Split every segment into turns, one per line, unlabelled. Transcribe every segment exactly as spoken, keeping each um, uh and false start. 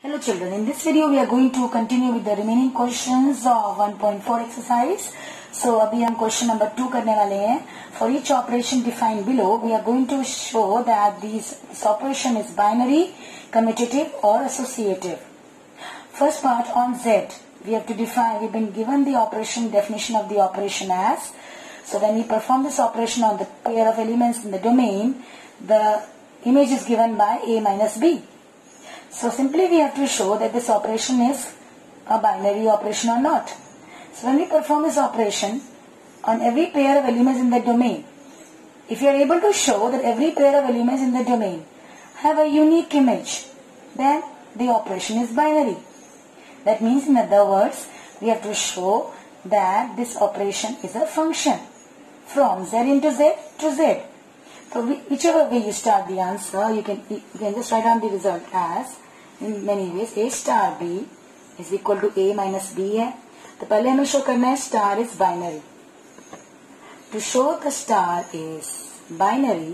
Hello children, in this video we are going to continue with the remaining questions of one point four exercise. So अभी हम question number two करने वाले हैं. For each operation defined below, we are going to show that these, this operation is binary, commutative or associative. First part on Z, we have to define, we've been given the operation, definition of the operation as, so when we perform this operation on the pair of elements in the domain, the image is given by A minus B. So simply we have to show that this operation is a binary operation or not. So when we perform this operation on every pair of elements in the domain, if you are able to show that every pair of elements in the domain have a unique image, then the operation is binary. That means, in other words, we have to show that this operation is a function from Z into Z to Z. So whichever way you start the answer, you can you can just write down the result as, in many ways, A star B is equal to A minus B है. तो पहले हमें show करना है star is binary. To show the star is binary,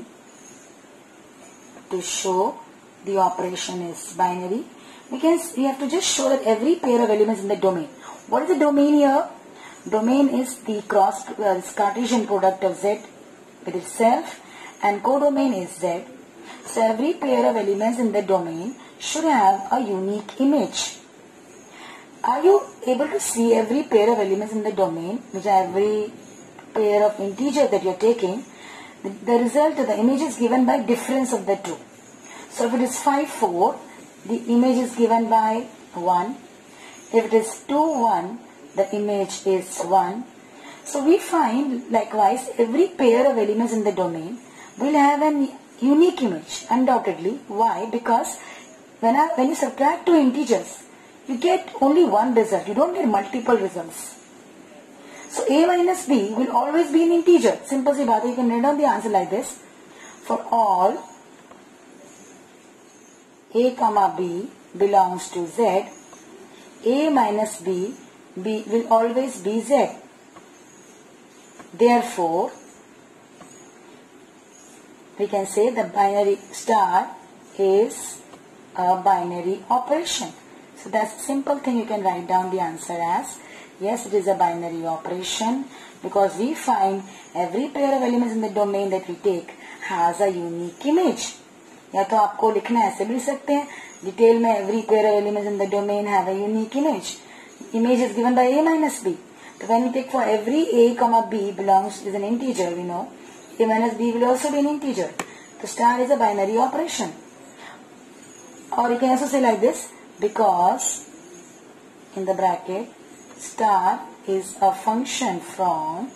to show the operation is binary, we can we have to just show that every pair of elements in the domain. What is the domain here? Domain is the cross uh, Cartesian product of Z with itself, and codomain is Z. So every pair of elements in the domain should have a unique image. Are you able to see every pair of elements in the domain, which are every pair of integers that you are taking? The, the result, the image is given by difference of the two. So if it is five, four, the image is given by one. If it is two, one, the image is one. So we find, likewise, every pair of elements in the domain will have an unique image, undoubtedly. Why? Because when, I, when you subtract two integers, you get only one result. You don't get multiple results. So A minus B will always be an integer. Simple si baat hai. You can write down the answer like this. For all A comma B belongs to Z, A minus B, B will always be Z. Therefore, we can say the binary star is a binary operation. So that's a simple thing. You can write down the answer as, yes, it is a binary operation, because we find every pair of elements in the domain that we take has a unique image. या तो आपको लिखना ऐसे भी सकते हैं, detail में every pair of elements in the domain have a unique image. Image is given by A minus B. So when we take for every A comma B belongs is an integer, we know A minus B will also be an integer. The star is a binary operation. Or you can also say like this, because in the bracket star is a function from,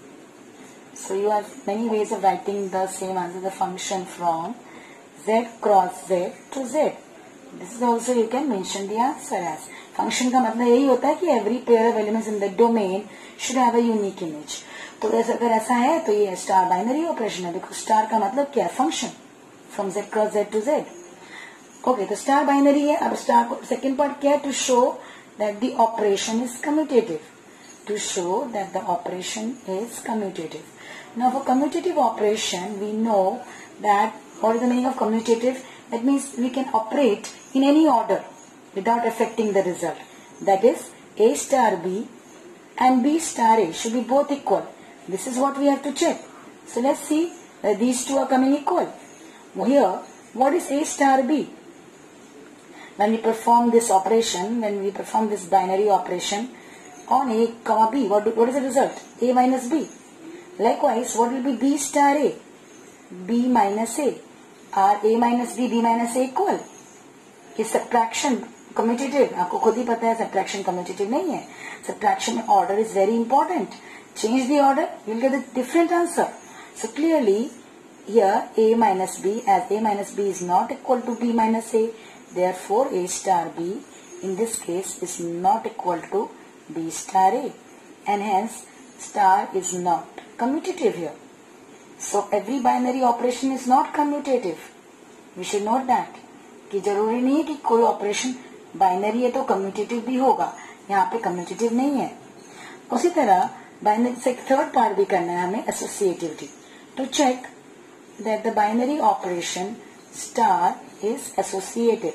so you have many ways of writing the same answer, the function from Z cross Z to Z. This is also you can mention the answer as. Function का मतलब यही होता है कि every pair of elements in the domain should have a unique image. तो अगर ऐसा है तो ये स्टार बाइनरी ऑपरेशन है, बिकॉज स्टार का मतलब क्या है? Function from Z cross Z to Z. Okay, तो स्टार बाइनरी है. अब स्टार को सेकेंड पार्ट क्या है? To show that the operation is commutative. To show that the operation is commutative. Now for commutative operation we know that what is the meaning of commutative? That means we can operate in any order without affecting the result. That is, A star B and B star A should be both equal. This is what we have to check. So let's see that these two are coming equal. Here, what is A star B? When we perform this operation, when we perform this binary operation on A comma B, what, do, what is the result? A minus B. Likewise, what will be B star A? B minus A. Are A minus B, B minus A equal? Is subtraction commutative? आपको खुद ही पता है subtraction commutative नहीं है. Subtraction में order is very important. Change the order, you will get a different answer. So clearly, here A minus B, as A minus B is not equal to B minus A, therefore A star B in this case is not equal to B star A, and hence star is not commutative here. So every binary operation is not commutative. We should note that. कि जरूरी नहीं है कि कोई operation binary है तो commutative भी होगा. यहाँ पे कम्यूटेटिव नहीं है. उसी तरह बाइनरी से थर्ड पार्ट भी करना है हमें, associativity. To check that the binary operation star is associative.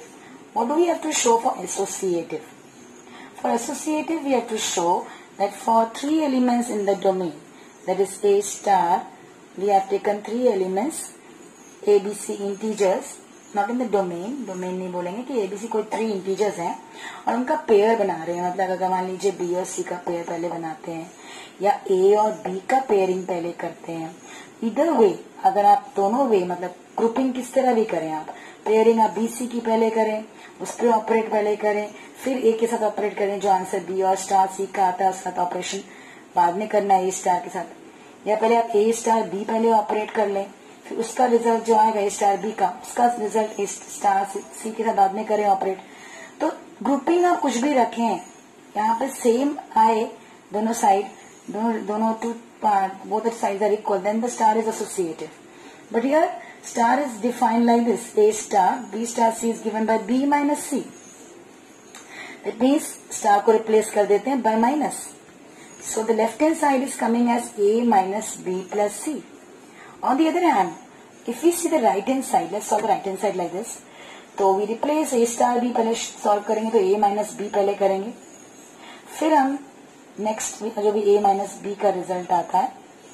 What do we have to show for associative? For associative, we have to show that for three elements in the domain, that is A star, we have taken three elements, A, B, C integers, not in the domain, domain नहीं बोलेंगे कि A, B, C कोई three integers हैं और उनका pair बना रहे हैं. मतलब अगर मान लीजिए B और C का पेयर पहले बनाते हैं या A और B का पेयरिंग पहले करते हैं. इधर वे, अगर आप दोनों वे मतलब ग्रुपिंग किस तरह भी करें, आप पेयरिंग आप B, C की पहले करें, उस पर ऑपरेट पहले करें, फिर ए के साथ ऑपरेट करें, जो आंसर बी और स्टार सी का आता है उसके साथ ऑपरेशन बाद में करना है ए स्टार के साथ, या पहले आप ए स्टार बी पहले ऑपरेट कर लें, फिर उसका रिजल्ट जो आएगा ए स्टार बी का, उसका रिजल्ट ए स्टार सी के साथ बाद में करें ऑपरेट. तो ग्रुपिंग आप कुछ भी रखें, यहाँ पे सेम आए दोनों साइड, दोनों दोनों two part, both sides are equal, then the star is associative. But here star is defined like this: A star B star C is given by B minus C. That means star को replace कर देते हैं by minus. So the left hand side is coming as A minus B plus C. On the other hand, if we see the right hand side, let's solve the right hand side like this. तो we replace A star B पहले solve करेंगे तो A minus B पहले करेंगे, फिर हम next जो भी A minus B का result आता है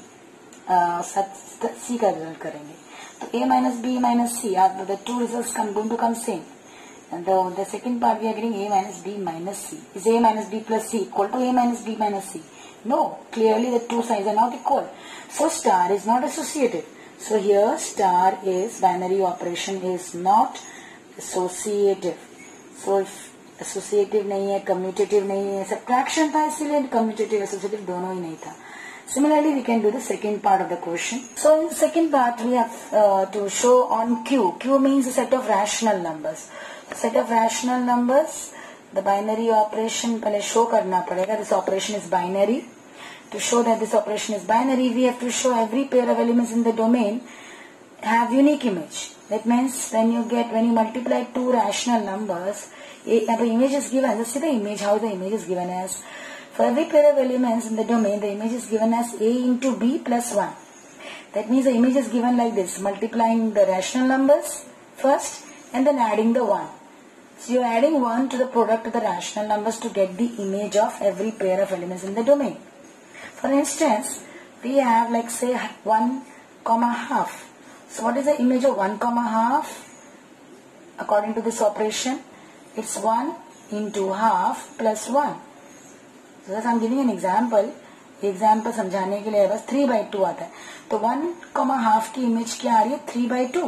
C का result करेंगे. So A minus B minus C, are the two results come going to come same. And the, the second part we are getting A minus B minus C. Is A minus B plus C equal to A minus B minus C? No, clearly the two sides are not equal. So star is not associative. So here star is binary operation is not associative. So if associative नहीं है, commutative नहीं है, subtraction था इसलिए commutative associative दोनों ही नहीं था. Similarly, we can do the second part of the question. So in the second part, we have uh, to show on Q. Q means a set of rational numbers. Set of rational numbers, the binary operation पहले show करना पड़ेगा. This operation is binary. To show that this operation is binary, we have to show every pair of elements in the domain have unique image. That means when you get when you multiply two rational numbers, a, the image is given. Let's see the image. How the image is given as. For every pair of elements in the domain, the image is given as A into B plus one. That means the image is given like this, multiplying the rational numbers first and then adding the one. So you are adding one to the product of the rational numbers to get the image of every pair of elements in the domain. For instance, we have like say one comma half. So what is the image of one comma half? According to this operation, it's one into half plus one. So I am giving an example. Example समझाने के लिए बस three by two आता है. तो one comma half की image क्या आ रही है? three by two.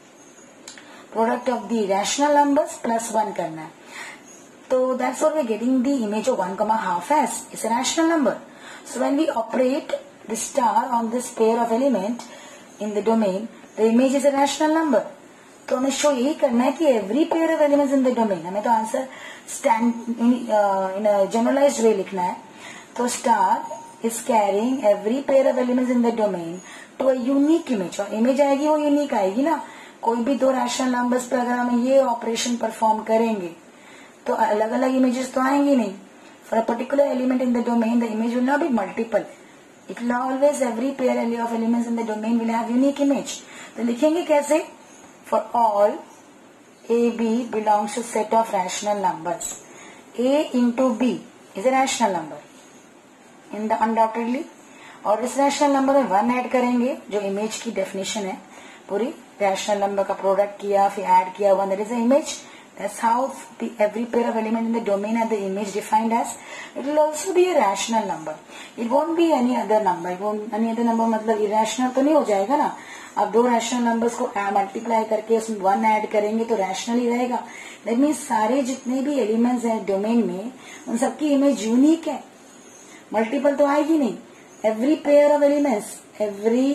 Product of the rational numbers plus one करना है. So that's what we are getting the image of one comma half as. It's a rational number. So when we operate the star on this pair of element in the domain, the image is a rational number. तो हमें show यही करना है कि every pair of elements in the domain, हमें तो answer stand in a generalized way लिखना है. तो star is carrying every pair of elements in the domain to a unique image. और इमेज आएगी वो यूनिक आएगी ना. कोई भी दो रैशनल नंबर्स पर अगर हम ये ऑपरेशन परफॉर्म करेंगे तो अलग अलग इमेजेस तो आएंगी नहीं. For a particular element in the domain the image will not be multiple. It will always every pair of elements in the domain will have unique image. तो लिखेंगे कैसे? For all A, B belongs to set of rational numbers. A into B is a rational number. In the undoubtedly. और इस rational number में one add करेंगे जो image की definition है. पूरी rational number का product किया फिर add किया one, that is the image. That's how the every pair of element in the domain and the image defined as. It will also be a rational number. It won't be any other number. It won't any other number मतलब irrational तो नहीं हो जाएगा ना. अब दो rational numbers को multiply करके उसमें वन ऐड करेंगे तो रैशनल ही रहेगा. दैट मीन्स सारे जितने भी एलिमेंट्स हैं डोमेन में उन सबकी इमेज यूनिक है, मल्टीपल तो आएगी नहीं. Every pair of elements every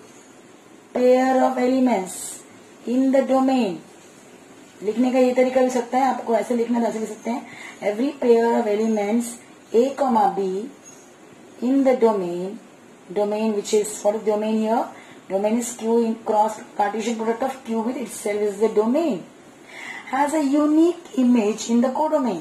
pair of elements in the domain. लिखने का ये तरीका भी सकता है, आपको ऐसे लिखना तो ऐसे लिख सकते हैं. Every pair of elements A comma B in the domain, domain which is what is domain here? Domain is Q in cross Cartesian product of Q with itself is the domain. Has a unique image in the codomain.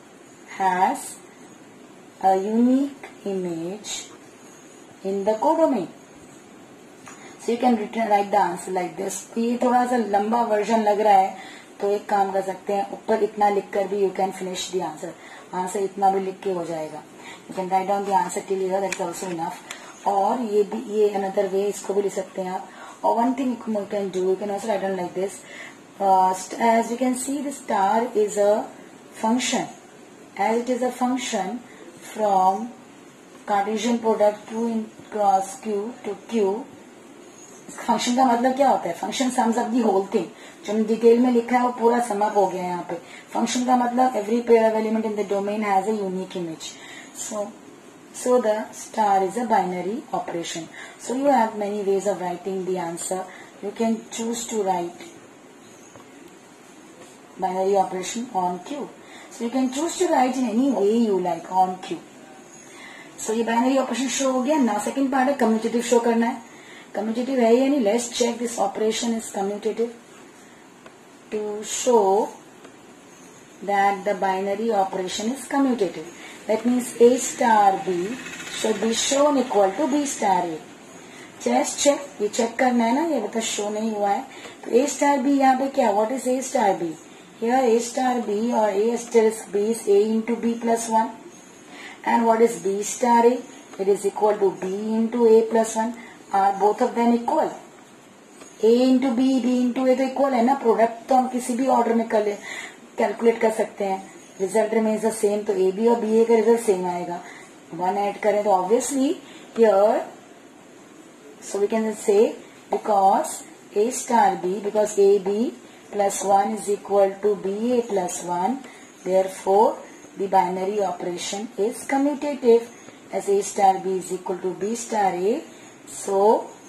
Has a unique image in the codomain. So you can written, write the answer like this. ये थोड़ा सा लंबा version लग रहा है तो एक काम कर सकते हैं, ऊपर इतना लिखकर भी you can finish the answer, answer इतना भी लिख के हो जाएगा. You can write down the answer till here, that's also enough. और ये भी, ये अनदर वे, इसको भी लिख सकते हैं आप. और one thing you can do, you can also write down like this. As you can see the star is a function, as it is a function from Cartesian product to in cross Q to Q. Function का मतलब क्या होता है? Function sums up the whole thing. जो हमने detail में लिखा है वो पूरा सम अप हो गया है यहाँ पे. फंक्शन का मतलब every pair of element in the domain has a unique image. So so the star is a binary operation. So you have many ways of writing the answer. You can choose to write binary operation on Q. So you can choose to write in any way you like on Q. So ये binary operation show हो गया. Now second part है commutative show करना है. Commutative है या नहीं? Let's check this operation is commutative. To show that the binary operation is commutative. That means A star B should be shown equal to B star A. Just check, ये check करना है ना, ये बता show नहीं हुआ है. तो A star B यहाँ पे क्या? What is A star B? Here A star B or A asterisk B is A into B plus one. And what is B star A? It is equal to B into A plus one. Are both of them equal? A into B, B into A तो equal है ना. Product तो हम किसी भी order में कर calculate कर सकते हैं. रिजल्ट रिमेन्स द सेम, तो ए बी और बी ए का रिजल्ट सेम आएगा. वन ऐड करें तो obviously here, so we can say because A star B, because A B plus one is equal to B A plus one, therefore the binary operation is commutative as A star B is equal to B star A. So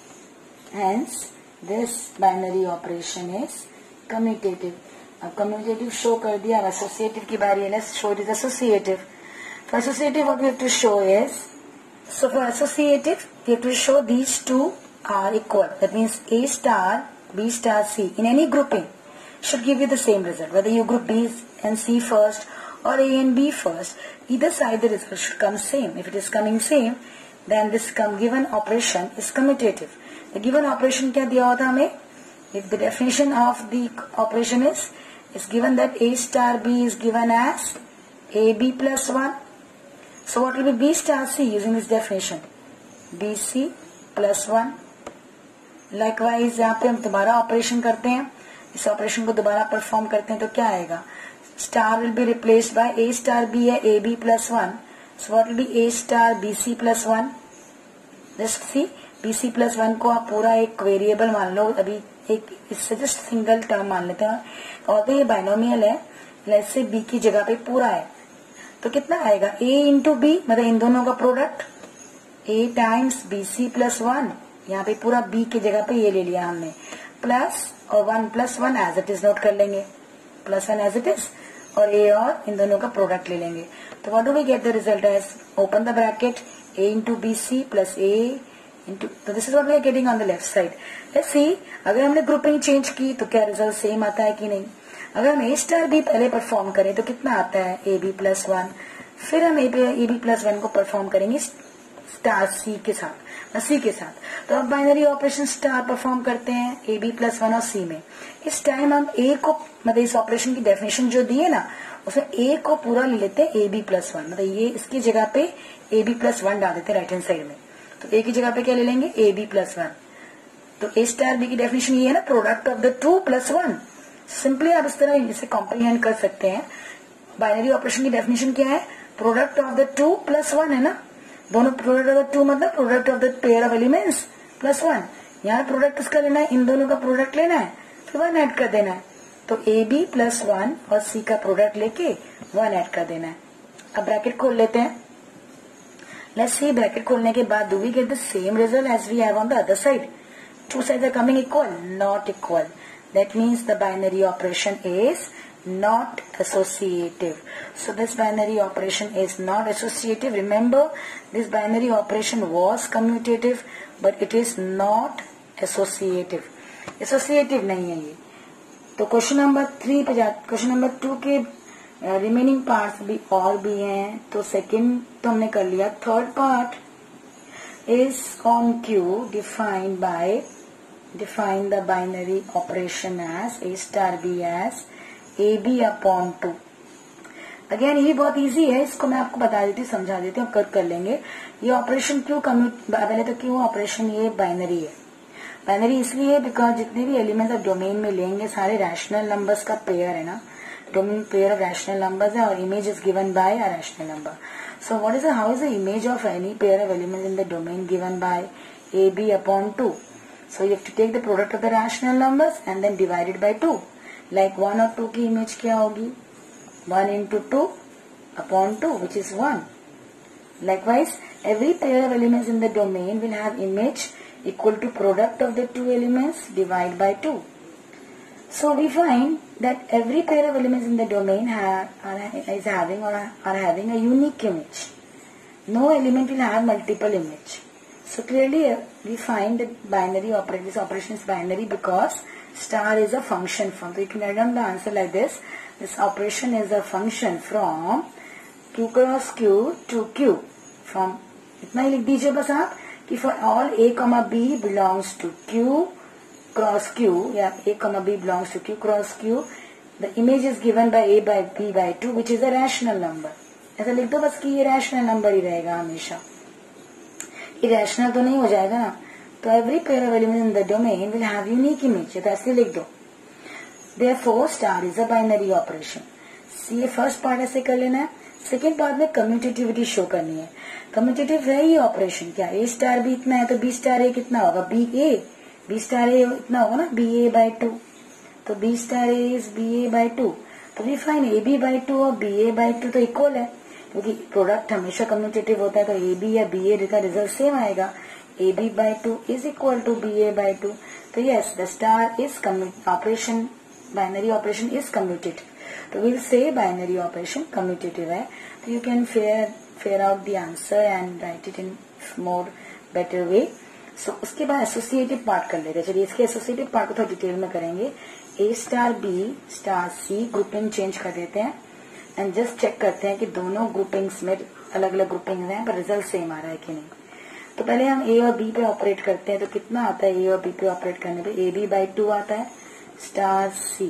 hence this binary operation is commutative. अब commutative show कर दिया, अब associative की बारी है. Let's show it is associative. For associative what we have to show is, so for associative we have to show these two are equal. That means A star B star C in any grouping should give you the same result, whether you group B and C first or A and B first. Either side the result should come same. If it is coming same, then this given operation is commutative. The given operation क्या दिया हुआ था हमें? If the definition of the operation is is given that A star B is given as A B plus one. So what will be B star C using this definition? B C plus one. Likewise यहाँ पे हम दोबारा operation करते हैं, इस operation को दोबारा perform करते हैं तो क्या आएगा? Star will be replaced by A star B है A B plus one. So what will be A star B C plus one? Just see, B C plus one को आप पूरा एक वेरिएबल मान लो. अभी एक इससे जस्ट सिंगल टर्म मान लेते हैं, और तो ये बाइनोमियल है. लेट्स से B की जगह पे पूरा है तो कितना आएगा? A इंटू बी, मतलब इन दोनों का product A times B C plus one. यहाँ पे पूरा B की जगह पे ये ले लिया हमने, प्लस और one plus one as it is note कर लेंगे, plus one as it is, और A और इन दोनों का प्रोडक्ट ले लेंगे. तो what do we get the result as? Open the bracket, A into B C plus A into, तो this is what we are getting on the left side. Let's see, अगर हमने grouping change की तो क्या result same आता है कि नहीं? अगर हम ए स्टार बी पहले परफॉर्म करें तो कितना आता है? A B plus one. फिर हम ए बी प्लस वन को परफॉर्म करेंगे स्टार सी के साथ, सी के साथ. तो अब बाइनरी ऑपरेशन स्टार परफॉर्म करते हैं ए बी प्लस वन और सी में. इस टाइम हम ए को, मतलब इस ऑपरेशन की डेफिनेशन जो दी है ना, उसमें ए को पूरा ले लेते हैं ए बी प्लस वन, मतलब ये इसकी जगह पे ए बी प्लस वन डाल देते हैं राइट हैंड साइड में. तो ए की जगह पे क्या ले लेंगे? A B plus one. तो ए स्टार बी की डेफिनेशन ये है ना, product of the two plus one. Simply आप इस तरह इसे कॉम्प्रीहेंड कर सकते हैं. बाइनरी ऑपरेशन की डेफिनेशन क्या है? Product of the two plus one है ना. दोनों प्रोडक्ट ऑफ द टू मतलब product of the pair of elements plus one. यहाँ प्रोडक्ट इसका लेना है, इन दोनों का प्रोडक्ट लेना है, फिर वन ऐड कर देना है. तो ए बी प्लस वन और सी का प्रोडक्ट लेके वन ऐड कर देना है. अब ब्रैकेट खोल लेते हैं. लेट्स सी, ब्रैकेट खोलने के बाद do we get the same result as we have on the other side? Two sides are coming equal? Not equal. That means the binary operation is not associative. So this binary operation is not associative. Remember, this binary operation was commutative, but it is not associative. Associative नहीं है ये. तो question number three पे जा, question number two के remaining parts भी और भी हैं. तो सेकंड तो हमने कर लिया. Third part is on Q defined by define the binary operation as A star B as A B upon two. Again ये बहुत इजी है, इसको मैं आपको बता देती हूँ, समझा देती हूँ, कर कर लेंगे। ये ऑपरेशन क्यों कम्यूट, पहले तो क्यों ऑपरेशन ये बाइनरी है। बाइनरी इसलिए है बिकॉज जितने भी एलिमेंट्स आप डोमेन में लेंगे सारे रैशनल नंबर्स का पेयर है ना, domain pair of rational numbers है और image is given by a rational number. So what is how is the image of any pair of elements in the domain given by A B upon two. So you have to take the product of the rational numbers and then divided by two. Like one और two की image क्या होगी, one into two upon two, which is one. Likewise, every pair of elements in the domain will have image equal to product of the two elements divided by two. So we find that every pair of elements in the domain have, are, is having or are having a unique image. No element will have multiple image. So clearly we find that binary operation, this operation is binary because star is a function from. So you can write down the answer like this. This operation is a function from q cross q to q. From इतना ही लिख दीजिए बस आप कि for all a comma b belongs to q cross q या a comma b belongs to q cross q, the image is given by a by b by two, which is a rational number. ऐसा लिख दो बस कि ये rational number ही रहेगा हमेशा, irrational तो नहीं हो जाएगा ना। तो every pair of elements in the domain will have unique image, तो ऐसे लिख दो। Therefore, star is a binary operation. ये फर्स्ट पार्ट ऐसे कर लेना है। सेकेंड पार्ट में कम्यूटेटिविटी शो करनी है। कम्यूटेटिव है ये ऑपरेशन, क्या ए स्टार बी इतना है तो बी स्टार ए कितना होगा, B A, B star A इतना होगा ना, बी ए बाई टू। तो B star A is B A by two. तो we find A B by two और बी ए बाई टू तो इक्वल है, क्योंकि प्रोडक्ट हमेशा कम्यूटेटिव होता है, तो ए बी या बी ए का रिजल्ट सेम आएगा। A B by two is equal to B A by two. तो yes, the star is operation, binary operation is commutative. So we'll say binary operation commutative है। तो you can figure figure out the answer and write it in more better way. So उसके बाद associative part कर लेते हैं। चलिए इसके associative part को थोड़ा डिटेल में करेंगे। A star B star C grouping change कर देते हैं एंड जस्ट चेक करते हैं कि दोनों ग्रुपिंग्स में अलग अलग ग्रुपिंग हैं पर रिजल्ट सेम आ रहा है कि नहीं। तो पहले हम A और B पे ऑपरेट करते हैं, तो कितना आता है A और B पे ऑपरेट करने पे, ए बी बाई टू आता है स्टार सी।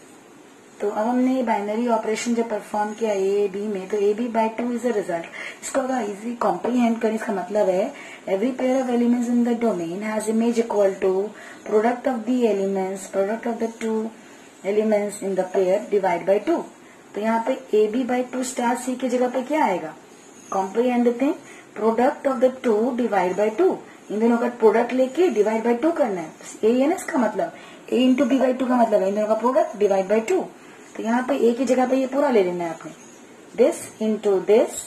तो अब हमने बाइनरी ऑपरेशन जब परफॉर्म किया ए बी में, तो A B by two is a result. इसको अगर इजी कॉम्प्रीहेंड करें, इसका मतलब है every pair of elements in the domain has image equal to product of the elements product of the two elements in the pair divide by two. तो यहाँ पे A B by two star C की जगह पे क्या आएगा, comprehend देते हैं, product of the two divide by two. इन दोनों का प्रोडक्ट लेके डिवाइड बाई टू करना है, यही है ना इसका मतलब। A into B by two का मतलब है इन दोनों का प्रोडक्ट डिवाइड बाई टू। तो यहाँ पे ए की जगह पे ये पूरा ले लेना है आपने, this into this,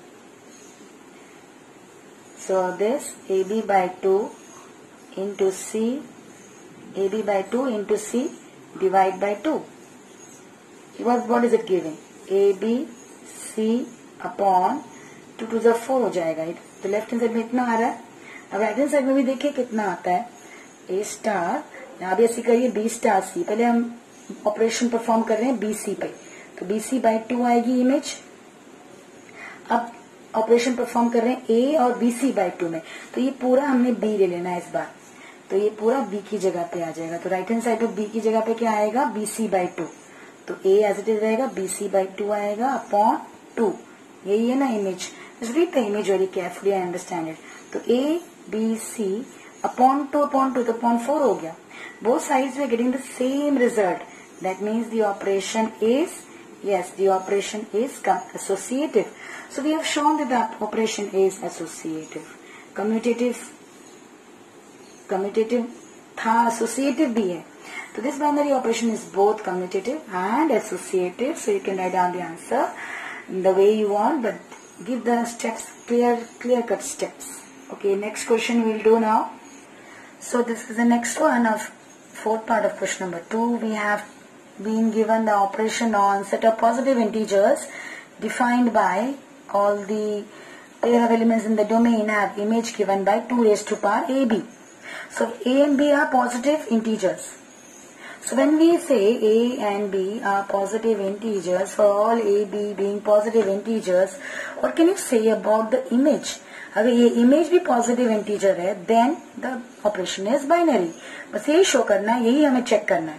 so this A B by two into C, A B by two into C divide by two. What is it giving, A B C upon two two जो फोर हो जाएगा। तो left hand side में इतना आ रहा है। अब right hand side में भी देखिए कितना आता है, ए स्टार, यहाँ भी ऐसी करिए बी स्टार सी। पहले हम ऑपरेशन परफॉर्म कर रहे हैं बी सी पे, तो बी सी बाई टू आएगी इमेज। अब ऑपरेशन परफॉर्म कर रहे हैं ए और बी सी बाई टू में, तो ये पूरा हमने बी ले लेना है इस बार, तो ये पूरा बी की जगह पे आ जाएगा। तो राइट हैंड साइड पे बी की जगह पे क्या आएगा, बी सी बाई टू। तो ए एज इट इज रहेगा, बी सी बाई टू आएगा अपॉन टू। यही है ना image, read the image very carefully and understand it. तो A B C upon two upon two, तो अपॉन फोर हो गया। Both sides were getting the same result. That means the operation is, yes, the operation is associative. So we have shown that the operation is associative. Commutative, commutative था, associative भी है। So this binary operation is both commutative and associative. So you can write down the answer in the way you want, but give the steps, clear, clear cut steps. Okay, next question we'll do now. So this is the next one of fourth part of question number two. We have been given the operation on set of positive integers defined by all the pair of elements in the domain have image given by two raised to power a b. So a and b are positive integers. So when we say a and b are positive integers, for all a b being positive integers, what can you say about the image? अगर ये image भी positive integer है, then the operation is binary. बस यही show करना है, यही हमें चेक करना है।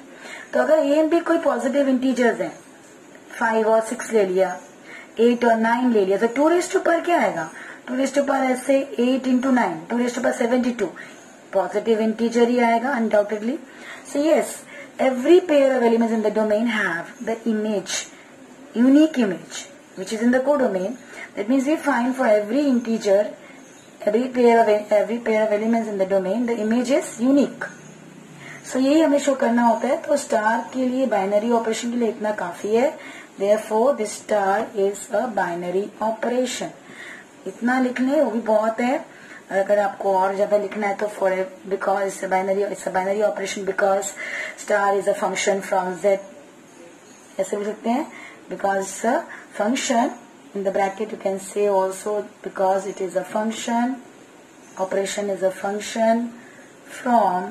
तो अगर ए एंड बी कोई पॉजिटिव इंटीजर्स हैं, फाइव और सिक्स ले लिया, एट और नाइन ले लिया, तो टू रेस्ट टू पर क्या आएगा, टू रेस्ट टू पर ऐसे eight into nine, two raised to power seventy two, positive integer ही आएगा undoubtedly. So yes, every pair of elements in the domain have the image, unique image, which is in the codomain. That means we find for every integer, every pair of every pair of elements in the domain, the image is unique. So यही हमें show करना होता है. तो star के लिए binary operation के लिए इतना काफी है. Therefore, this star is a binary operation. इतना लिख लें वो भी बहुत है. अगर आपको और ज्यादा लिखना है तो for because it's binary it's a binary operation because star is a function from Z, ऐसे भी लिखते हैं. Because function in the bracket you can say also because it is a function, operation is a function from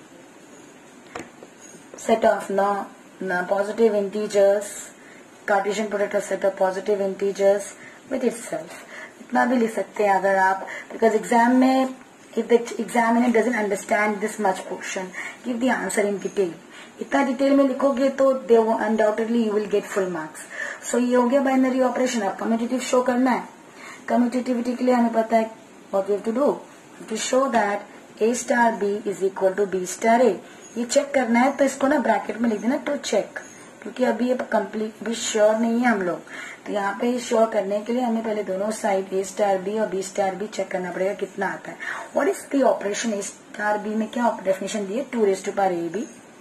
set of no, no positive integers, Cartesian product of set of positive integers with itself. इतना भी लिख सकते हैं अगर आप, because exam में if the examiner doesn't understand this much portion, give the answer in detail. इतना detail में लिखोगे तो दे वो undoubtedly you will get full marks. So ये हो गया बाइनरी ऑपरेशन. अब कम्यूटेटिव शो करना है. कम्यूटेटिविटी के लिए हमें पता है what we have to do, to show that A star B is equal to B star A. ये चेक करना है तो इसको ना ब्रैकेट में लिख देना टू चेक, क्योंकि अभी ये कंप्लीट अभी श्योर नहीं है हम लोग. तो यहाँ पे श्योर करने के लिए हमें पहले दोनों साइड ए स्टार बी और बी स्टार बी चेक करना पड़ेगा कितना आता है. What is the operation A star B में, क्या डेफिनेशन दी है, two raise to power A B,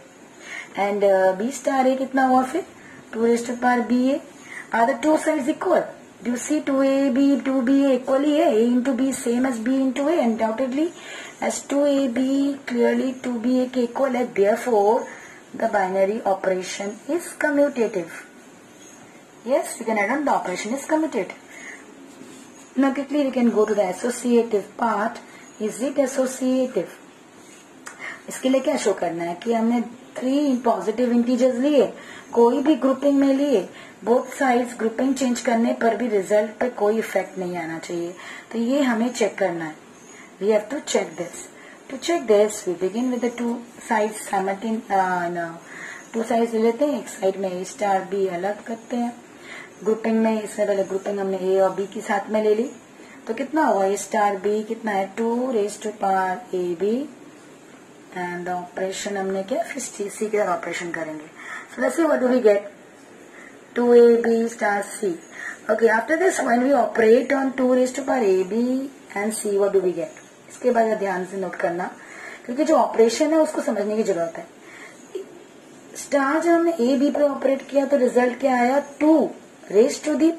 and B star A कितना हुआ फिर, two raise to power B A. Are the two sides equal, do you see two A B two B A equal ही है, A into B same as B into A, undoubtedly as two A B clearly two B A के equal है. Therefore, the binary operation is commutative. Yes, we can add on the operation is commutative. Now quickly we can go to the associative part. Is it associative? इसके लिए क्या show करना है कि हमने three positive integers लिए, कोई भी ग्रुपिंग में लिए, बोथ साइड्स ग्रुपिंग चेंज करने पर भी रिजल्ट पे कोई इफेक्ट नहीं आना चाहिए. तो ये हमें चेक करना है. We have to check this. To check this, we begin with the two sides simultaneously. Uh, no. Two sides ले लेते हैं. एक साइड में A स्टार B अलग करते हैं. ग्रुपिंग में इससे पहले ग्रुपिंग हमने A और B के साथ में ले ली. तो कितना हुआ, A स्टार B कितना है, two raise to power A B, and operation हमने क्या फिर सी के साथ ऑपरेशन करेंगे. So let's see what do we get. Two A B star C. Okay, after this when we operate on two raise to power A B and C, what do we get? इसके बाद ध्यान से note करना, क्योंकि जो operation है उसको समझने की जरूरत है. स्टार जब हमने ए बी पे ऑपरेट किया तो रिजल्ट क्या आया, two raise to the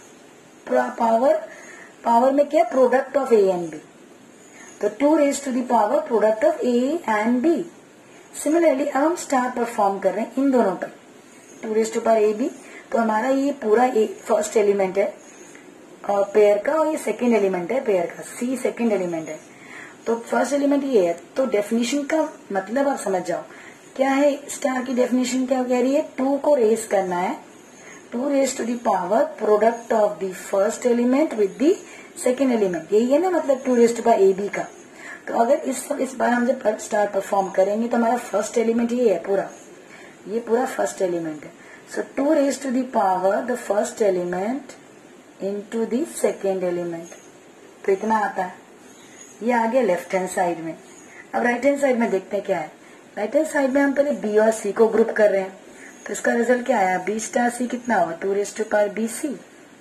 power, power में क्या, product of A and B. तो two raise to the power product of A and B. Similarly अब हम स्टार परफॉर्म कर रहे हैं इन दोनों पर, two raise to power A B. तो हमारा ये पूरा फर्स्ट एलिमेंट है और पेयर का, और ये सेकेंड एलिमेंट है पेयर का, सी सेकेंड एलिमेंट है. तो फर्स्ट एलिमेंट ये है. तो डेफिनेशन का मतलब आप समझ जाओ क्या है. स्टार की डेफिनेशन क्या कह रही है, टू को रेज करना है, two raise to the power product of the first element with the second element. यही है ना मतलब two raise to power A B का. तो अगर इस इस बार हम जब स्टार परफॉर्म करेंगे तो हमारा फर्स्ट एलिमेंट ये है पूरा, ये पूरा फर्स्ट एलिमेंट है. So two raise to the power the first element into the second element. तो इतना आता है. ये आ गया लेफ्ट हैंड साइड में. अब राइट हैंड साइड में देखते हैं क्या है. राइट हैंड साइड में हम पहले बी और सी को ग्रुप कर रहे हैं. तो इसका रिजल्ट क्या आया, बी स्टार सी कितना हुआ, two raise to power B C.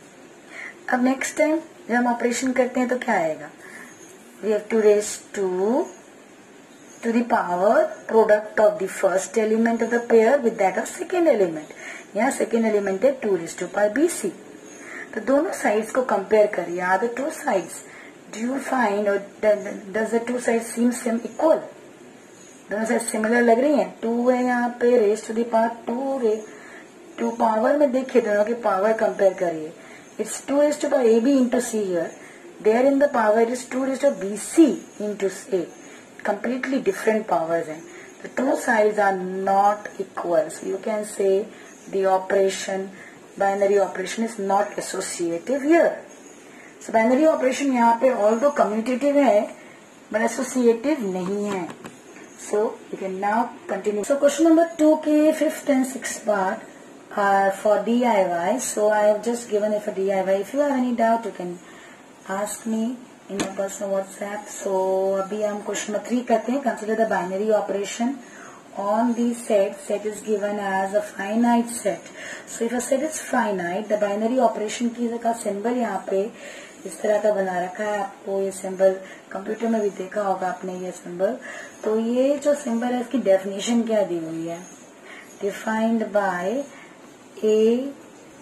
अब नेक्स्ट टाइम जब हम ऑपरेशन करते हैं तो क्या आएगा, we have to raise to two the power product of the first element of the pair with that of second element. यहाँ सेकेंड एलिमेंट है two raise to power B C. तो दोनों साइड्स को कंपेयर करिए. Are the two sides, do you find और does the two sides seem same equal, दोनों side similar लग रही हैं. टू है यहाँ पे raise to the power to, raise to power में देखिए दोनों की पावर कंपेयर करिए. It's two raise to power A B into C here, there in the power is two raise to B C into A. Completely different powers हैं. The two sides are not equal. So you can say the operation binary operation is not associative here. So binary operation यहाँ पे although commutative है but associative नहीं है. So you can now continue. So question number two के fifth and sixth part are for D I Y. So I have just given it for D I Y. If you have any doubt, you can ask me in my personal WhatsApp. So अभी हम question number three करते हैं. Consider the binary operation on the set. Set is given as a finite set. So if a set is finite, the binary operation की का symbol यहाँ पे इस तरह का बना रखा है. आपको ये सिंबल कंप्यूटर में भी देखा होगा आपने ये सिंबल. तो ये जो सिंबल है इसकी डेफिनेशन क्या दी हुई है? डिफाइंड बाय ए,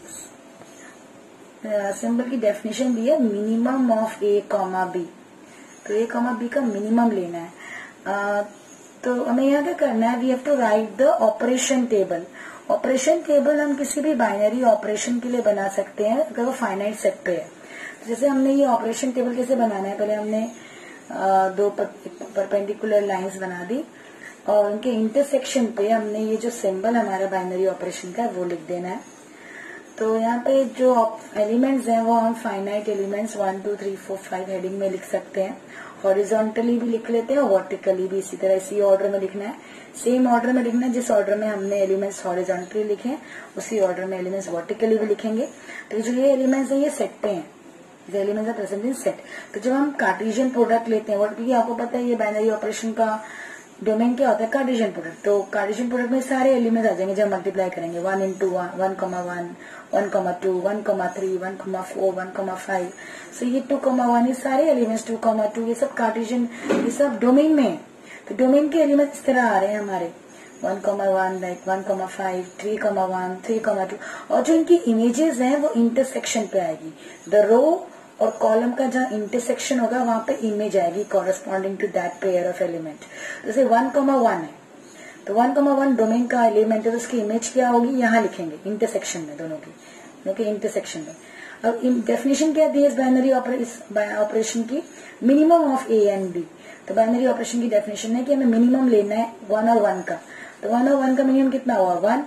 सिंबल की डेफिनेशन दी है minimum of A comma B. तो ए कॉमा बी का मिनिमम लेना है. uh, तो हमें यहाँ क्या करना है? We have to write the operation table. Operation table हम किसी भी बाइनरी ऑपरेशन के लिए बना सकते हैं अगर वो फाइनाइट सेट पे है. जैसे हमने ये ऑपरेशन टेबल कैसे बनाना है? पहले हमने आ, दो परपेंडिकुलर लाइंस बना दी और उनके इंटरसेक्शन पे हमने ये जो सिंबल हमारा बाइनरी ऑपरेशन का है वो लिख देना है. तो यहाँ पे जो एलिमेंट्स हैं वो हम finite elements one two three four five heading में लिख सकते हैं. हॉरिजॉन्टली भी लिख लेते हैं और वर्टिकली भी इसी तरह इसी ऑर्डर में लिखना है. सेम ऑर्डर में लिखना है जिस ऑर्डर में हमने एलिमेंट्स हॉरिजॉन्टली लिखे हैं उसी ऑर्डर में एलिमेंट्स वर्टिकली भी लिखेंगे. तो जो ये एलिमेंट्स है ये सेट पे हैं. The elements are present in set. तो जब हम कार्टेशियन प्रोडक्ट लेते हैं, क्योंकि आपको पता है ये बाइनरी ऑपरेशन का डोमेन क्या होता है? Cartesian product. तो कार्टेशियन प्रोडक्ट में सारे एलिमेंट्स आ जाएंगे जब मल्टीप्लाई करेंगे. One into one, one comma one, one comma two, one comma three, one comma four, one comma five. So ये टू कमा वन, ये सारे एलिमेंट्स टू कमा टू, ये सब कार्टेशियन, ये सब डोमेन में है. तो डोमेन के एलिमेंट्स इस तरह आ रहे हैं हमारे one comma one, like one comma five, three comma one, three comma two. और जो इनकी इमेजेस हैं वो इंटरसेक्शन पे आएगी. द रो और कॉलम का जहाँ इंटरसेक्शन होगा वहां पे इमेज आएगी corresponding to that pair of element. जैसे वन कमा वन है तो वन कमा वन डोमेन का एलिमेंट है तो उसकी इमेज क्या होगी? यहाँ लिखेंगे इंटरसेक्शन में, दोनों की दोनों के इंटरसेक्शन में. अब डेफिनेशन क्या दी है इस बाइनरी ऑपरेशन की? Minimum of A and B. तो बाइनरी ऑपरेशन की डेफिनेशन है कि हमें मिनिमम लेना है वन और वन का. तो वन और वन का मिनिमम कितना हुआ? वन.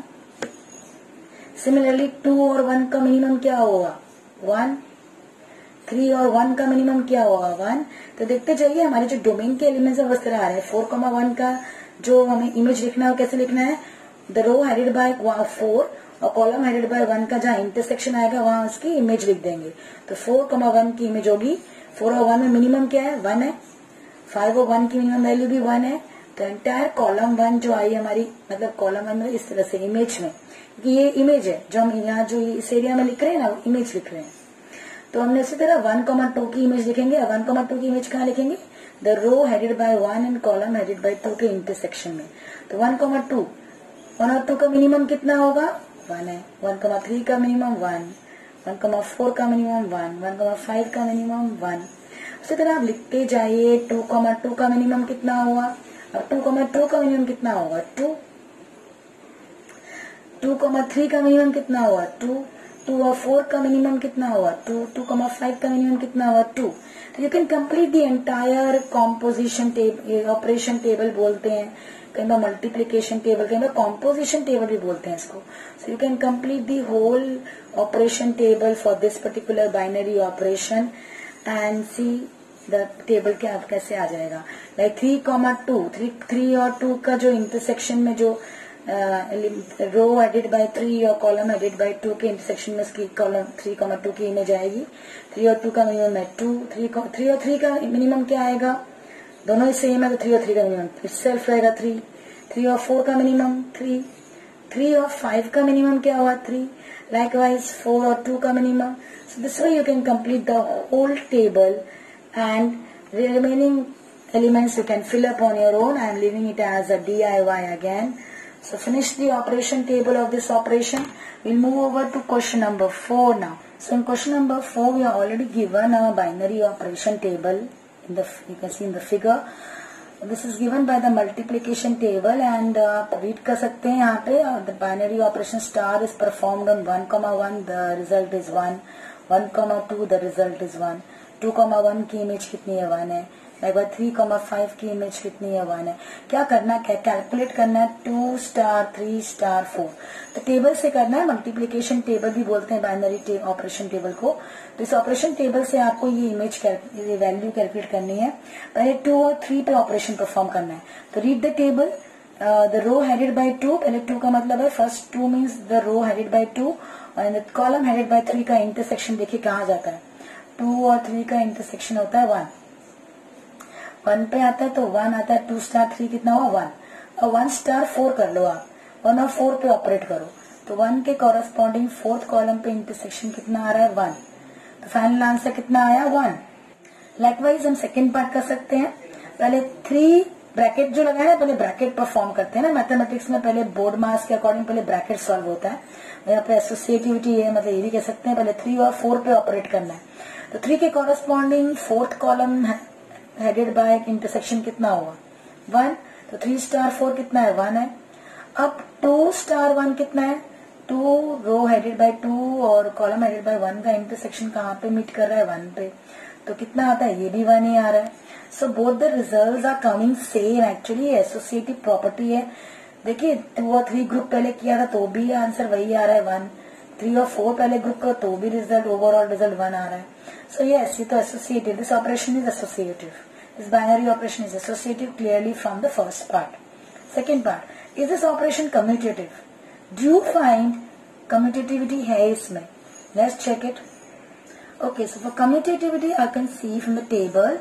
सिमिलरली टू और वन का मिनिमम क्या होगा? वन. थ्री और वन का मिनिमम क्या होगा? वन. तो देखते जाइए हमारे जो डोमेन के एलिमेंट्स है वो इस तरह आ रहे हैं. फोर कमा वन का जो हमें इमेज लिखना है वो कैसे लिखना है? The row headed by four और कॉलम हेडेड बाय वन का जहाँ इंटरसेक्शन आएगा वहां उसकी इमेज लिख देंगे. तो फोर कमा वन की इमेज होगी. फोर और वन में मिनिमम क्या है? वन है. फाइव और वन की मिनिमम वैल्यू भी वन है. तो एंटायर कॉलम वन जो आई हमारी, मतलब कॉलम वन में इस तरह से इमेज में, क्योंकि ये इमेज है जो हम यहाँ जो इस एरिया में लिख रहे हैं ना, इमेज लिख रहे हैं. तो हमने इसी तरह वन कॉमा टू की इमेज लिखेंगे. वन कॉमा टू की इमेज कहाँ लिखेंगे? The row headed by one and column headed by two के इंटरसेक्शन में. तो वन कॉमा टू, वन और टू का मिनिमम कितना होगा? वन है. वन कॉमा थ्री का minimum one, one comma four का minimum one, one comma five का मिनिमम वन. उसी तरह आप लिखते जाइए. टू कॉमा टू का मिनिमम कितना हुआ? अब टू कॉमा टू का मिनिमम कितना होगा? टू. टू कॉमा थ्री का मिनिमम कितना हुआ? टू. टू और फोर का मिनिमम कितना हुआ? टू. टू कॉमा फाइव का मिनिमम कितना हुआ? टू. तो you can complete the entire composition table. Operation table बोलते हैं, कहीं बार मल्टीप्लीकेशन टेबल, कहीं बार कॉम्पोजिशन टेबल भी बोलते हैं इसको. So you can complete the whole operation table for this particular binary operation and see the table क्या कैसे आ जाएगा. Like three comma two, three three और टू का जो इंटरसेक्शन में जो रो हेडेड बाय थ्री और कॉलम हेडेड बाय टू के इंटरसेक्शन में इसकी कॉलम थ्री कॉमा टू की इमेज आएगी. थ्री और टू का मिनिमम है टू. थ्री थ्री और थ्री का मिनिमम क्या आएगा? दोनों ही सेम है तो थ्री और थ्री का मिनिमम इटसेल्फ रहेगा थ्री. थ्री और फोर का मिनिमम थ्री. थ्री और फाइव का मिनिमम क्या हुआ? थ्री. लाइकवाइज फोर और टू का minimum. So this way you can complete the whole table and the remaining elements you can fill up on your own. I am leaving it as a D I Y again. So finish the operation table of this operation. We'll move over to question number four now. So in question number four we are already given a binary operation table. In the you can see in the figure. This is given by the multiplication table and uh, read कर सकते हैं यहाँ पे. uh, The binary operation star is performed on one comma one. The result is one. one comma two. The result is one. Two comma one की image कितनी है? One है. Like three comma five की image कितनी है, one है। क्या करना है, कैलकुलेट करना है two star three star four. तो टेबल से करना है, मल्टीप्लीकेशन टेबल भी बोलते हैं बाइनरी ऑपरेशन टेबल को। तो इस ऑपरेशन टेबल से आपको ये इमेज ये वैल्यू कैलकुलेट करनी है। पहले टू और थ्री पे ऑपरेशन परफॉर्म करना है। तो read the table, the row headed by two, पहले टू का मतलब है first two means the row headed by two, और कॉलम हेडेड बाय थ्री का इंटरसेक्शन देखिए कहाँ जाता है, टू और थ्री का इंटरसेक्शन होता है वन, वन पे आता है तो वन आता है, टू स्टार थ्री कितना हुआ वन, और वन स्टार फोर कर लो आप, वन और फोर पे ऑपरेट करो तो वन के कॉरेस्पॉन्डिंग फोर्थ कॉलम पे इंटरसेक्शन कितना आ रहा है वन, तो फाइनल आंसर कितना आया वन। लाइकवाइज हम सेकेंड पार्ट कर सकते हैं। पहले थ्री ब्रैकेट जो लगाया है, पहले ब्रैकेट परफॉर्म करते हैं ना मैथमेटिक्स में, पहले बोर्ड मास के अकॉर्डिंग पहले ब्रैकेट सॉल्व होता है। यहाँ पे एसोसिएटिविटी है, मतलब ये भी कह सकते हैं पहले थ्री और फोर पे ऑपरेट करना है। तो थ्री के corresponding fourth column headed by intersection कितना हुआ वन, तो थ्री स्टार फोर कितना है वन है। अब टू स्टार वन कितना है, two row headed by two और कॉलम हेडेड बाय वन का इंटरसेक्शन कहाँ पे मीट कर रहा है वन पे, तो कितना आता है, ये भी वन ही आ रहा है। So both the results are coming same, actually associative property है। देखिए टू और थ्री ग्रुप पहले किया था तो भी आंसर वही आ रहा है वन, थ्री और फोर पहले ग्रुप का तो भी रिजल्ट ओवरऑल रिजल्ट वन आ रहा है। सो यस, ये तो associative, this operation is associative, this binary operation is associative clearly from the first part. Second part, is this operation commutative, do you find commutativity है इसमें, let's check it. Okay, so for commutativity I can see from the table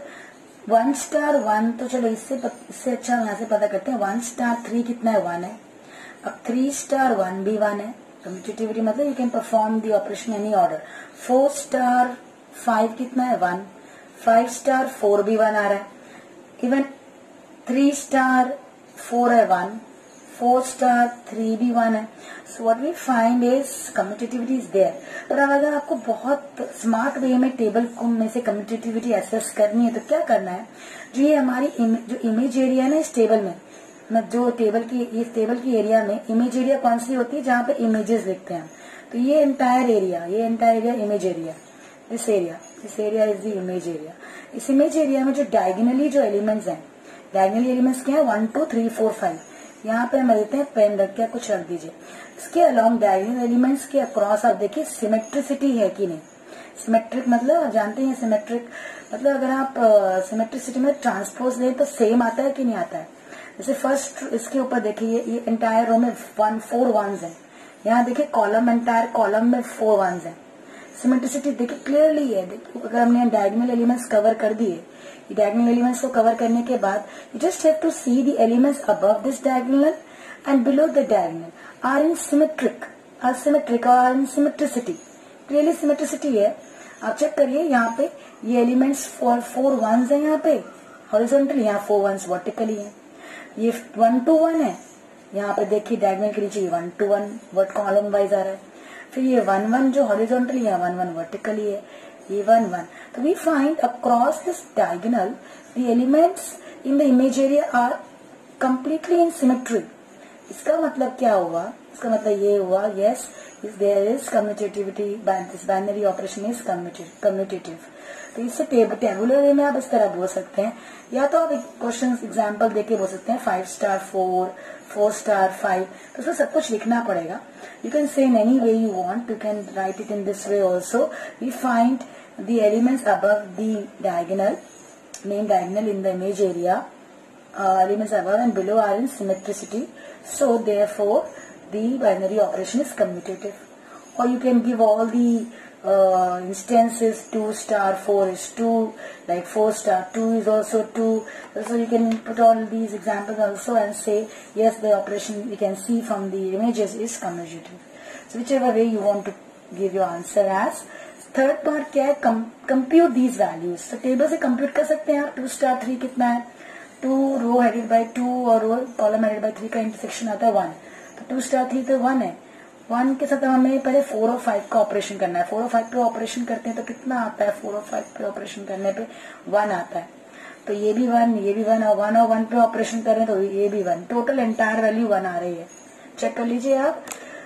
one star one, तो चलो इससे इससे अच्छा यहाँ से पता करते हैं, वन स्टार थ्री कितना है वन है, अब थ्री स्टार वन भी वन है, कम्यूटेटिविटी मतलब you can perform the operation any order. Four star five कितना है वन, फाइव स्टार फोर भी वन आ रहा है, इवन थ्री स्टार फोर है वन, फोर स्टार थ्री भी वन है। So what we find is commutativity is there. पर अगर आपको बहुत स्मार्ट वे में टेबल में से कम्यूटेटिविटी एसेस करनी है तो क्या करना है, जो ये हमारी जो इमेज एरिया है ना इस टेबल में, जो टेबल की इस टेबल की एरिया में इमेज एरिया कौन सी होती है, जहाँ पे इमेजेस लिखते हैं, तो ये एंटायर एरिया, ये entire area image area, this area this area is the image area. इस इमेज एरिया में जो डायगोनली जो एलिमेंट्स हैं, डायगोनली एलिमेंट्स क्या है, one two three four five, यहाँ पे हम लेते हैं पेन रख के कुछ रख दीजिए। इसके अलॉन्ग डायगोनल एलिमेंट्स के अक्रॉस आप देखिए सिमेट्रिसिटी है कि नहीं। सिमेट्रिक मतलब जानते हैं, सिमेट्रिक मतलब अगर आप सिमेट्रिसिटी में ट्रांसपोज लें तो सेम आता है कि नहीं आता है। जैसे फर्स्ट इसके ऊपर देखिए ये एंटायर रो में वन फोर वंस है, यहाँ देखिए कॉलम एंटायर कॉलम में फोर वंस है। सिमेट्रिसिटी देखिए क्लियरली है। देखिए अगर हमने डायगोनल एलिमेंट्स कवर कर दिए, डायगोनल एलिमेंट्स को कवर करने के बाद you just have to see the elements above this diagonal and below the diagonal are in symmetric are symmetric और are in symmetricity, clearly symmetricity है। आप चेक करिए यहाँ पे ये एलिमेंट्स फोर फोर वंस है, यहाँ पे हॉरिजॉन्टली, यहाँ फोर वंस वर्टिकली है, ये वन टू वन है, यहाँ पे देखिए डायगोनल के नीचे one two one word column wise आ रहा है, फिर ये वन वन जो हॉरिजॉन्टली है, वन वन वर्टिकली है, ये वन वन। तो we find across this diagonal the elements in the image area are completely in symmetry. इसका मतलब क्या हुआ, इसका मतलब ये हुआ, yes there is commutativity, this binary operation is commutative. तो इससे टेबुलर वे में आप इस तरह बोल सकते हैं, या तो आप एक क्वेश्चन एग्जाम्पल देके बोल सकते हैं five star four, four star five, तो उसमें सब कुछ लिखना पड़ेगा। You can say in any way you want, you can write it in this way also. We find the elements above the diagonal, main diagonal in the image area, elements above and below are in symmetricity, so therefore the binary operation is commutative. Or you can give all the uh, instances, two star four is two, like four star two is also two, so you can put all these examples also and say yes, the operation we can see from the images is commutative. So whichever way you want to give your answer as. Third part क्या है, compute these values. तो table से compute कर सकते हैं आप, two star three कितना है, two row headed by two और row column headed by three का इंटरसेक्शन आता है वन, तो टू स्टार थ्री तो वन है, वन के साथ हमें पहले फोर और फाइव का ऑपरेशन करना है। फोर और फाइव पे ऑपरेशन करते हैं तो कितना आता है, फोर और फाइव पे ऑपरेशन करने पे वन आता है, तो ये भी वन, ये भी वन, और वन और वन पे ऑपरेशन कर रहे हैं तो ये भी one, total entire value one आ रही है। चेक कर लीजिए आप।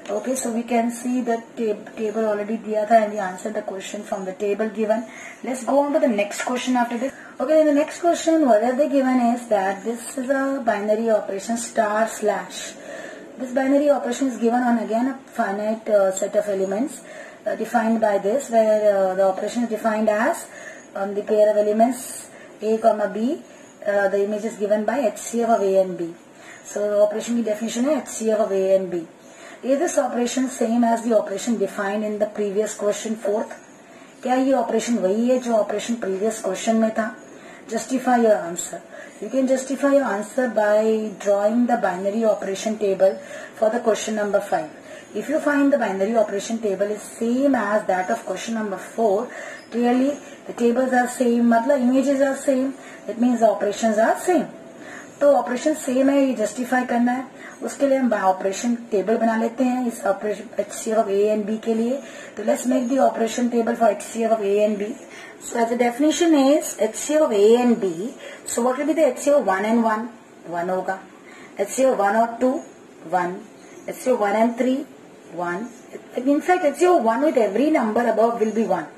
Okay, so we can see the tab table already diya tha and we answered the question from the table given. Let's go on to the next question after this. Okay, in the next question, what are they given is that this is a binary operation star slash. This binary operation is given on again a finite uh, set of elements uh, defined by this, where uh, the operation is defined as um, the pair of elements A comma B. Uh, the image is given by H C F of A and B. So the operation की definition है H C F of A and B. Is this operation same as the operation defined in the previous question fourth? क्या ये operation वही है जो operation previous question में था? Justify your answer. You can justify your answer by drawing the binary operation table for the question number five. If you find the binary operation table is same as that of question number four, clearly the tables are same, मतलब images are same. That means the operations are same. तो operation same है, ये justify करना है. उसके लिए हम operation table बना लेते हैं इस operation HCF of A and B के लिए. तो let's make the operation table for HCF of A and B. So as the definition is HCF of A and B. So what will be the HCF of one and one? One होगा. HCF of one और two, one. HCF of one and three, one. In fact HCF of one with every number above will be one.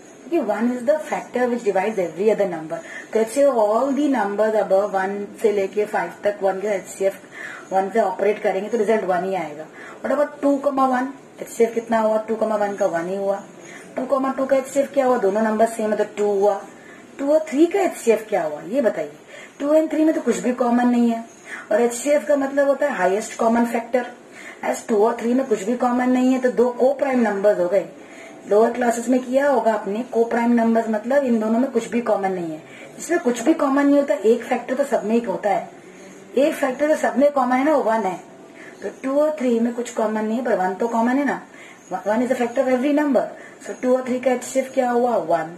One is the factor which divides every other number. तो HCF all the numbers above one से लेके five तक one के HCF one से operate करेंगे तो result one ही आएगा. और about two comma one, HCF कितना हुआ? टू कमा वन का वन ही हुआ. टू कमा टू का एचसीएफ क्या हुआ? दोनों नंबर सेम है तो टू हुआ. टू और थ्री का एचसीएफ क्या हुआ ये बताइए. टू एंड थ्री में तो कुछ भी कॉमन नहीं है और एचसीएफ का मतलब होता है highest common factor. As two और थ्री में कुछ भी कॉमन नहीं है तो दो को प्राइम नंबर्स हो गए. लोअर क्लासेस में किया होगा आपने. को प्राइम नंबर्स मतलब इन दोनों में कुछ भी कॉमन नहीं है. जिसमें कुछ भी कॉमन नहीं होता, एक फैक्टर तो सब में ही होता है. एक फैक्टर तो सब में कॉमन है ना, वो वन है. तो टू और थ्री में कुछ कॉमन नहीं है पर वन तो कॉमन है ना. One is a factor of every number. So two और थ्री का एचसीएफ क्या हुआ? वन.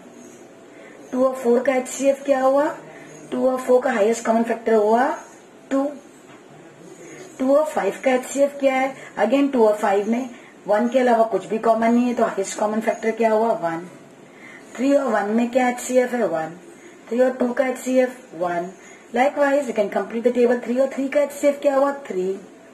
टू और फोर का एचसीएफ क्या हुआ? टू और फोर का हाईएस्ट कॉमन फैक्टर हुआ टू. टू और फाइव का एचसीएफ क्या है? अगेन टू और फाइव में वन के अलावा कुछ भी कॉमन नहीं है तो हाईएस्ट कॉमन फैक्टर क्या हुआ? वन. थ्री और वन में क्या एचसीएफ है? वन. थ्री और टू का HCF one. Likewise you can complete the table. Three और थ्री का एचसीएफ क्या हुआ? थ्री.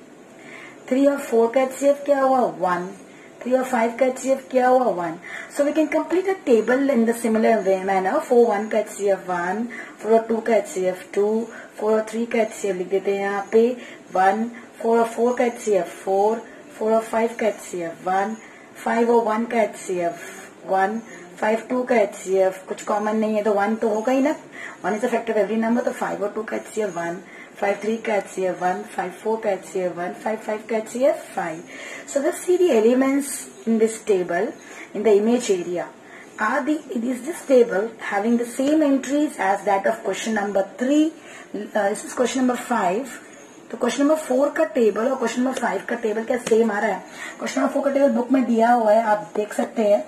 थ्री और फोर का एचसीएफ क्या हुआ? वन. थ्री और फाइव का एचसीएफ क्या हुआ? One. So we can complete the table in the similar way manner. Four one का एचसीएफ वन. फोर और टू का एचसीएफ टू. फोर और थ्री का एचसीएफ लिख देते हैं यहाँ पे वन. फोर और फोर का एचसीएफ फोर. फोर और फाइव का एचसीएफ वन. फाइव और वन का एचसीएफ वन. फाइव टू का एचसीएफ कुछ कॉमन नहीं है तो वन तो होगा ही ना. One is a factor of every number तो फाइव और टू का एचसीएफ वन. फाइव थ्री का एचसीएफ वन. फाइव फोर का एचसीएफ वन. फाइव फाइव का HCF five. So let's see the elements in this table in the image area. Are the is this table having the same entries as that of question number three? Uh, this is question number five. तो question number four का table और question number five का table क्या same आ रहा है? Question number four का table book में दिया हुआ है, आप देख सकते हैं.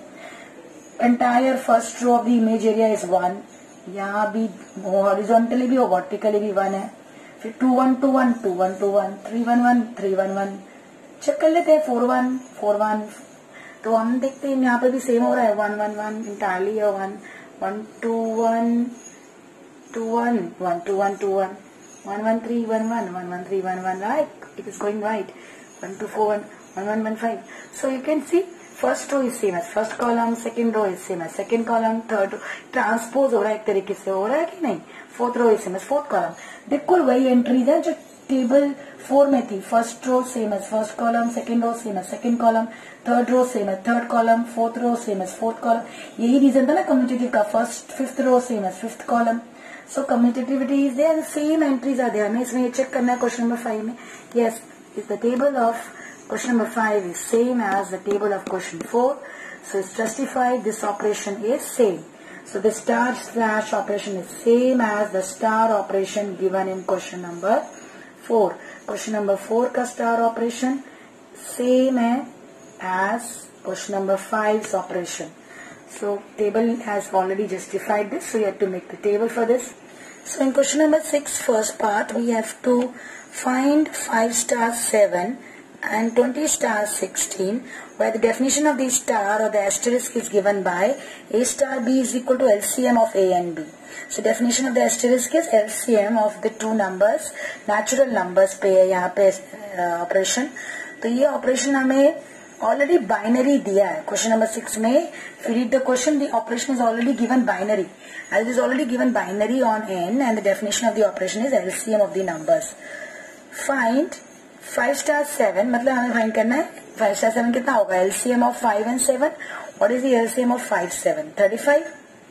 Entire first row of the image area is one. यहाँ भी हॉरिजॉन्टली भी और वर्टिकली भी वन है. फिर two one two one two one two one three one one three one one. Check कर लेते हैं. Four one four one. तो हम देखते हैं यहाँ पे भी सेम हो रहा है. वन वन वन इंटायरली और one. One two one two one one two one two one. one one three one one one one three one one, right? It is going right. one two four one one one one five. So you can see first row is same as first column, second row is same as second column, third row transpose हो रहा है एक तरीके से. हो रहा है कि नहीं? fourth row is same as fourth column. बिल्कुल वही एंट्रीज है जो टेबल फोर में थी. First row same as first column, second row same as second column, third row same as third column, fourth row same as fourth column. यही reason था ना commutative का. First fifth row same as fifth column. So commutativity is there, the same entries are there. हमें इसमें ये check करना है question number five में. Yes, is the table of question number five is same as the table of question four. So it's justified. This operation is same. So the star slash operation is same as the star operation given in question number four. Question number four का star operation same है as question number five's operation. So table has already justified this. So you have to make the table for this. So in question number six, first part, we have to find five star seven and twenty star sixteen, where the definition of the star or the asterisk is given by A star B is equal to L C M of A and B. So definition of the asterisk is L C M of the two numbers, natural numbers पे है यहाँ पे operation. तो ये operation हमें already binary दिया है question number six में. If you read the question, the operation is already given binary. As it is already given binary on N and the definition of the operation is LCM of the numbers. Find five star seven, मतलब हमें find करना है five star seven कितना होगा. LCM of five and seven. What is the LCM of five seven? Thirty five.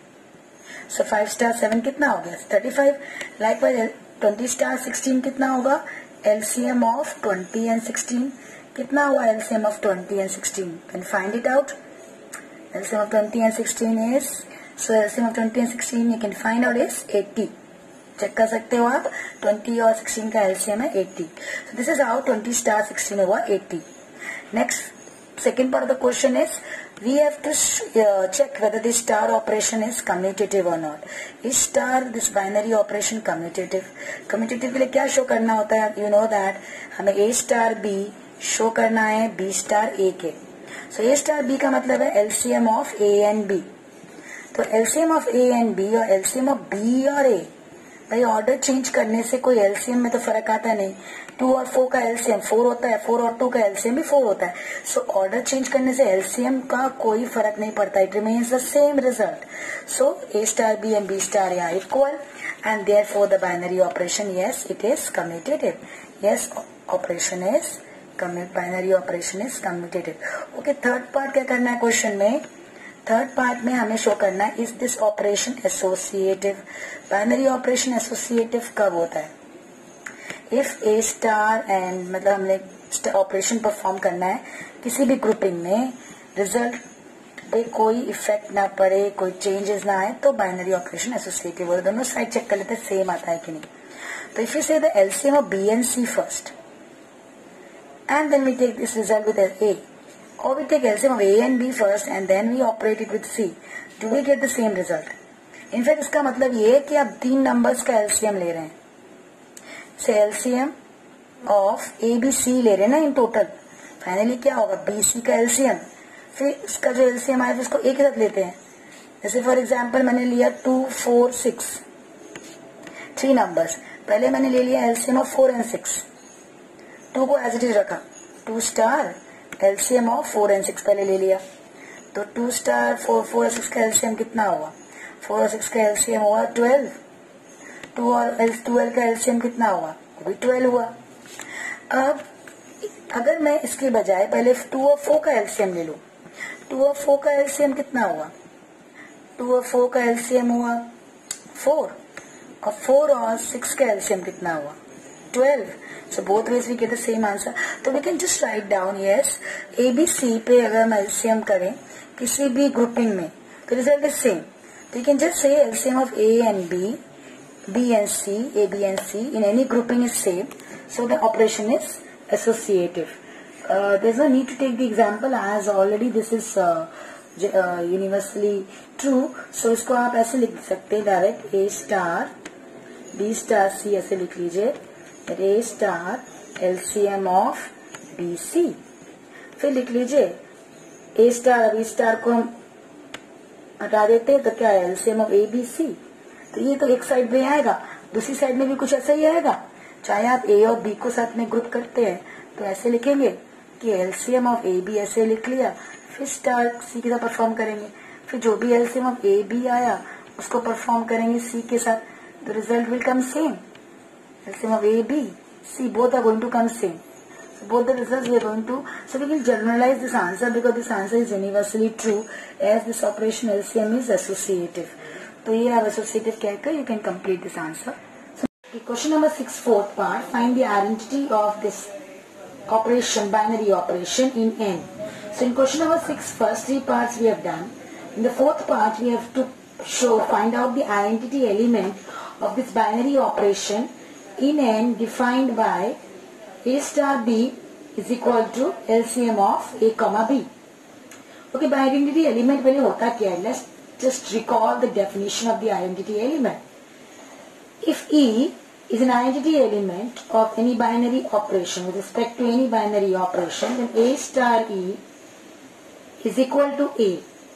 So five star seven कितना हो गया? Thirty five. Likewise twenty star sixteen कितना होगा? LCM of twenty and sixteen कितना हुआ? LCM of twenty and sixteen. Can find it out. LCM of twenty and sixteen is, so LCM of twenty and sixteen you can find out is eighty. Check कर सकते हो आप, twenty और sixteen का LCM है eighty. So this is how twenty star sixteen हुआ eighty. Next second part of the question is we have to uh, check whether the star operation is commutative or not. Is star, this binary operation, commutative? Commutative के लिए क्या show करना होता है? You know that हमें a star b show करना है b star a के. So a star b का मतलब है LCM of a and b. तो LCM of a and b और एलसीएम ऑफ b और a, भाई ऑर्डर चेंज करने से कोई एलसीएम में तो फर्क आता नहीं. टू और फोर का एलसीएम फोर होता है, फोर और टू का एलसीएम भी फोर होता है. सो ऑर्डर चेंज करने से एलसीएम का कोई फर्क नहीं पड़ता. It remains the same result. So A star B and B star are equal and therefore the binary operation, yes it is commutative. Yes operation is binary operation is commutative. Okay, third part क्या करना है question में? Third part में हमें show करना है is this operation associative. Binary operation associative कब होता है? इफ ए स्टार एंड, मतलब हमने ऑपरेशन परफॉर्म करना है किसी भी ग्रुपिंग में, रिजल्ट पे कोई इफेक्ट ना पड़े, कोई चेंजेस ना आए, तो बाइनरी ऑपरेशन एसोसिएटिव होता है. दोनों साइड चेक कर लेते हैं सेम आता है कि नहीं. तो if you say the LCM of B and C first and then we take this result with A, or we take L C M of A and B first and then we operate it with C, do we get the same result? In fact इसका मतलब ये है कि आप तीन numbers का L C M ले रहे हैं. से L C M of A B C ले रहे हैं ना इन टोटल. फाइनली क्या होगा? B C का L C M. फिर इसका जो L C M आया फिर इसको एक ही साथ लेते हैं. जैसे फॉर एग्जाम्पल मैंने लिया two four six, three numbers. पहले मैंने ले लिया L C M of four and six. Two को एज इट इज रखा, two star LCM of four and six पहले ले लिया. तो टू स्टार फोर फोर और सिक्स का एलसीएम कितना हुआ? फोर और सिक्स का एलसीएम हुआ ट्वेल्व. टू और ट्वेल्व का एलसीएम कितना हुआ? वो भी ट्वेल्व हुआ. अब अगर मैं इसके बजाय पहले टू और फोर का एलसीएम ले लूं, टू और फोर का एलसीएम कितना हुआ? टू और फोर का एलसीएम हुआ फोर, और फोर और सिक्स का एलसीएम कितना हुआ? Twelve. So both ways we get the same answer. तो we can just write down, yes, A B C पे अगर हम एलसीएम करें किसी भी ग्रुपिंग में तो रिजल्ट इज सेम. तो you can just say L C M of A and B, B and C, A, B and C in any grouping is same. So the operation is associative. Uh, there's no need to take the example as already this is uh, uh, universally true. So इसको आप ऐसे लिख सकते हैं direct, A star B star C ऐसे लिख लीजिए. A star L C M of B C. फिर लिख लीजिए A star, B star को हम हटा देते हैं तो क्या है? L C M of A B C. तो ये तो एक साइड में आएगा, दूसरी साइड में भी कुछ ऐसा ही आएगा. चाहे आप A और B को साथ में ग्रुप करते हैं तो ऐसे लिखेंगे कि L C M of A B ऐसे लिख लिया, फिर स्टार C के साथ परफॉर्म करेंगे, फिर जो भी L C M of A B आया उसको परफॉर्म करेंगे C के साथ, तो result will come same. L C M of A, B, C, both are going to come same. So both the results we are going to, so we can generalize this answer because this answer is universally true as this operation L C M is associative. So here I have associative कहकर you can complete this answer. So question number six, fourth part, find the identity of this operation, binary operation in N. So in question number six, first three parts we have done. In the fourth part we have to show, find out the identity element of this binary operation in N defined by A star B is equal to L C M of A comma B. Okay, by identity element पहले होता क्या है? Let's just recall the definition of the identity element. If E is an identity element of any binary operation with respect to any binary operation, then A star E is equal to A,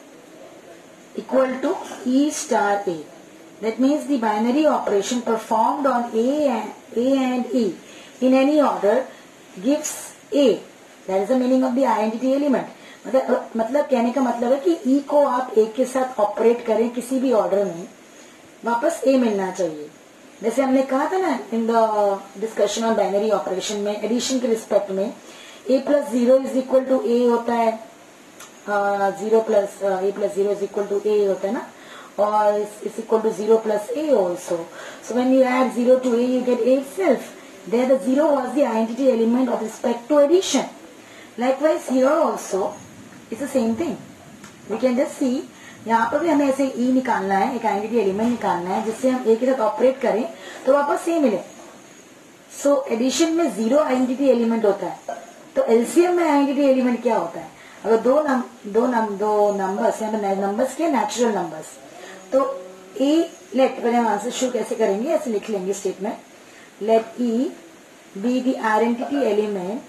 equal to E star A. That means the binary operation performed on A and, A and E in any order gives A. That is the meaning of the identity element. मतलब मतलब कहने का मतलब है कि ई को आप ए के साथ ऑपरेट करें किसी भी ऑर्डर में, वापस ए मिलना चाहिए। जैसे हमने कहा था ना in the discussion on binary operation में, एडिशन के रिस्पेक्ट में A plus zero is equal to A होता है, zero plus A plus zero is equal to A होता है ना, और is equal to zero plus A also. So when you add zero to A you get A itself. There the zero was the identity element with respect to addition. Likewise here also it's the same thing. We can just see यहाँ पर भी हमें ऐसे e निकालना है, एक identity element निकालना है जिससे हम ए के साथ ऑपरेट करें तो वापस ए मिले। सो so, एडिशन में जीरो आइडेंटिटी एलिमेंट होता है, तो एलसीएम में आइडेंटिटी एलिमेंट क्या होता है? अगर दो नम, दो नम, दो नंबर्स या नंबर्स के नेचुरल नंबर्स, तो ए लेट पहले हम आंसर शुरू कैसे करेंगे, ऐसे लिख लेंगे statement, let E be the identity element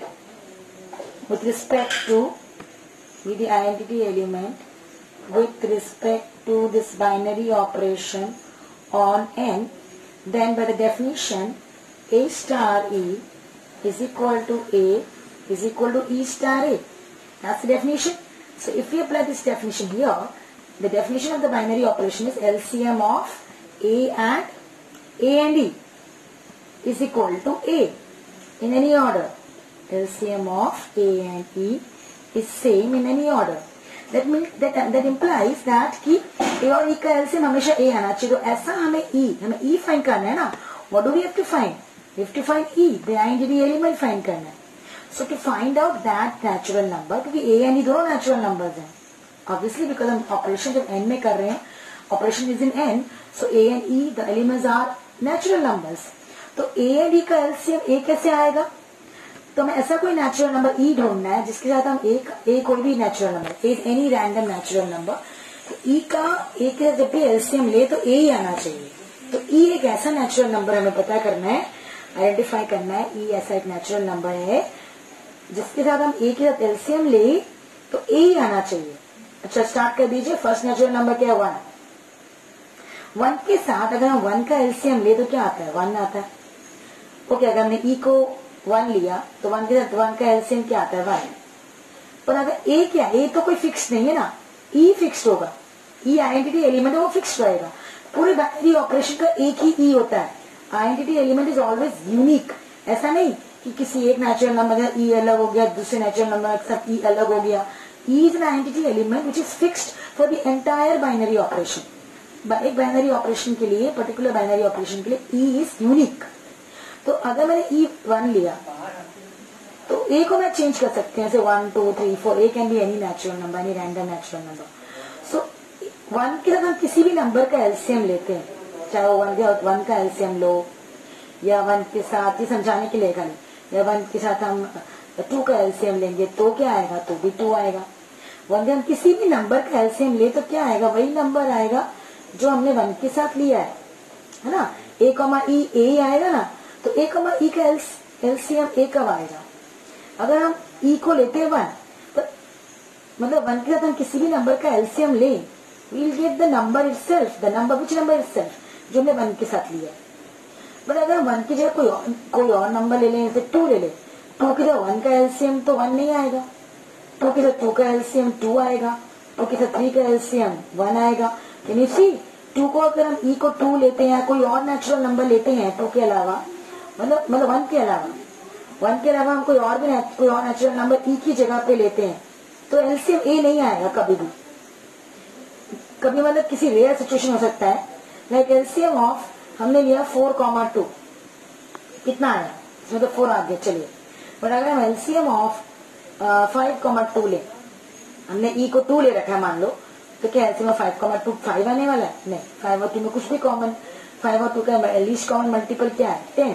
with respect to be the identity element with respect to this binary operation on N, then by the definition A star E is equal to A is equal to E star A. That's the definition. So if we apply this definition here, the definition of the binary operation is L C M of A and A and E is equal to A in any order. L C M of A and E is same in any order. That means that that implies that कि A और E का L C M हमेशा A आना चाहिए। तो ऐसा हमें E हमें E फाइंड करना है ना। What do we have to find? We have to find E, the identity element find करना है। So to find out that natural number, क्योंकि A and E दोनों natural numbers हैं। Obviously because हम operation जब N में कर रहे हैं, operation is in N, so A and E the elements are natural numbers. तो ए एंड ई का एलसीएम ए कैसे आएगा? तो हमें ऐसा कोई नेचुरल नंबर ई ढूंढना है जिसके साथ हम एक ए कोई भी natural number, any random natural number, तो ई का ए के जब भी एलसीएम ले तो ए ही आना चाहिए। तो ई एक ऐसा नेचुरल नंबर हमें पता करना है, आइडेंटिफाई करना है, ई ऐसा एक नेचुरल नंबर है जिसके साथ हम ए के साथ एलसीएम ले तो ए ही आना चाहिए। अच्छा स्टार्ट कर दीजिए। फर्स्ट नेचुरल नंबर क्या है? वन। वन के साथ अगर हम वन का एलसीएम ले तो क्या आता है? वन आता है। ओके अगर हमने ई को वन लिया तो वन के साथ वन का एलसीएम क्या आता है? वन। पर अगर ए क्या, ए तो कोई फिक्स नहीं है ना, ई फिक्स्ड होगा, ई आइडेंटिटी एलिमेंट है वो फिक्स्ड रहेगा। पूरे बाइनरी ऑपरेशन का एक ही ई होता है। Identity element is always unique. ऐसा नहीं कि किसी एक नेचुरल नंबर का ई अलग हो गया, दूसरे नेचुरल नंबर के साथ ई अलग हो गया। E is an identity element which is fixed for the entire binary operation. एक बाइनरी ऑपरेशन के लिए, पर्टिकुलर बाइनरी ऑपरेशन के लिए ई इज यूनिक। तो अगर मैंने ई वन लिया तो ए को मैं चेंज कर सकते हैं, जैसे one two three four, A can be any natural number, any random natural number. So one के साथ हम किसी भी नंबर का एलसीएम लेते हैं, चाहे वो वन के वन का एलसीएम लो या वन के साथ, ये समझाने के लिए खाली, या वन के साथ हम टू का एलसीएम लेंगे तो क्या आएगा? तो भी टू आएगा। वन के हम किसी भी नंबर का एलसीएम ले तो क्या आएगा? वही नंबर आएगा जो हमने वन के साथ लिया है, है ना। ए कॉमा ई ए आएगा ना, तो ए कॉमा ई का एलसीएम ए कब आएगा? अगर हम ई को लेते हैं वन, तो मतलब वन के साथ हम किसी भी नंबर का एलसीएम ले, we will get the number itself, the number which number itself जो हमने वन के साथ लिया है। बट अगर वन की जगह कोई और कोई और नंबर ले लें, जैसे टू ले लें, टू की जगह वन का एलसीएम तो वन नहीं आएगा, टू की जगह टू का एलसीएम टू आएगा, टू की जगह थ्री का एलसीएम वन आएगा। यानी सी टू को अगर हम ई को टू लेते हैं, कोई और नेचुरल नंबर लेते हैं टू के अलावा, मतलब मतलब वन के अलावा, वन के अलावा हम कोई और भी कोई और नेचुरल नंबर ई की जगह पे लेते हैं, तो एलसीएम ए नहीं आएगा कभी भी। कभी मतलब किसी रेयर सिचुएशन हो सकता है, लाइक एलसीएम ऑफ हमने लिया फोर कॉमा टू, कितना आया? इसमें तो फोर आ गया, चलिए। बट अगर हम LCM of five comma two ले, हमने ई को टू ले रखा है मान लो, तो क्या LCM of five comma two five आने वाला है? नहीं, फाइव और टू में कुछ भी कॉमन, फाइव और टू का लीस्ट कॉमन मल्टीपल क्या है? टेन।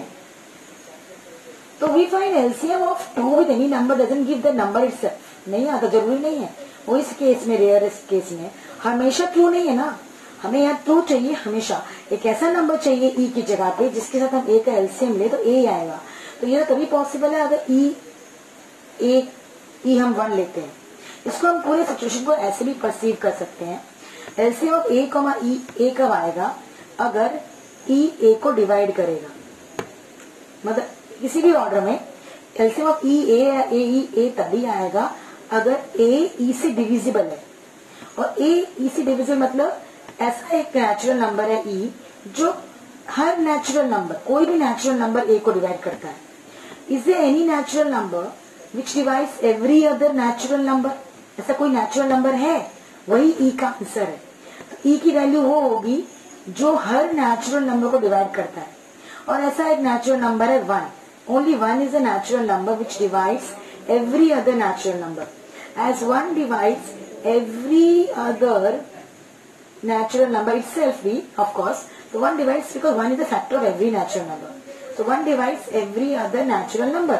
तो we find LCM of two with any number doesn't give the number itself. नहीं आता, जरूरी नहीं है। वो इस केस में, रेयरेस्ट केस में हमेशा ट्रू नहीं है ना, हमें यहाँ ट्रू चाहिए हमेशा। एक ऐसा नंबर चाहिए ई की जगह पे जिसके साथ हम ए का एलसीएम ले तो ए आएगा। तो ये तभी पॉसिबल है अगर ई ए ई हम वन लेते हैं। इसको हम पूरे सिचुएशन को ऐसे भी परसीव कर सकते हैं। LCM of A comma E A कब आएगा? अगर ई ए को डिवाइड करेगा, मतलब किसी भी ऑर्डर में एलसीएम ऑफ ई ए ए ई ए तभी आएगा अगर ए ई से डिविजिबल है, और ए ई से डिविजिबल मतलब ऐसा एक नेचुरल नंबर है ई जो हर नेचुरल नंबर, कोई भी नेचुरल नंबर ए को डिवाइड करता है. Is there any natural number which divides every other natural number? ऐसा कोई नेचुरल नंबर है? वही ई का आंसर है. तो ई की वैल्यू वो होगी जो हर नेचुरल नंबर को डिवाइड करता है, और ऐसा एक नेचुरल नंबर है one. Only one is a natural number which divides every other natural number. As one divides every other natural number itself be, of course, so one divides because one is the factor of every natural number. So one divides every other natural number.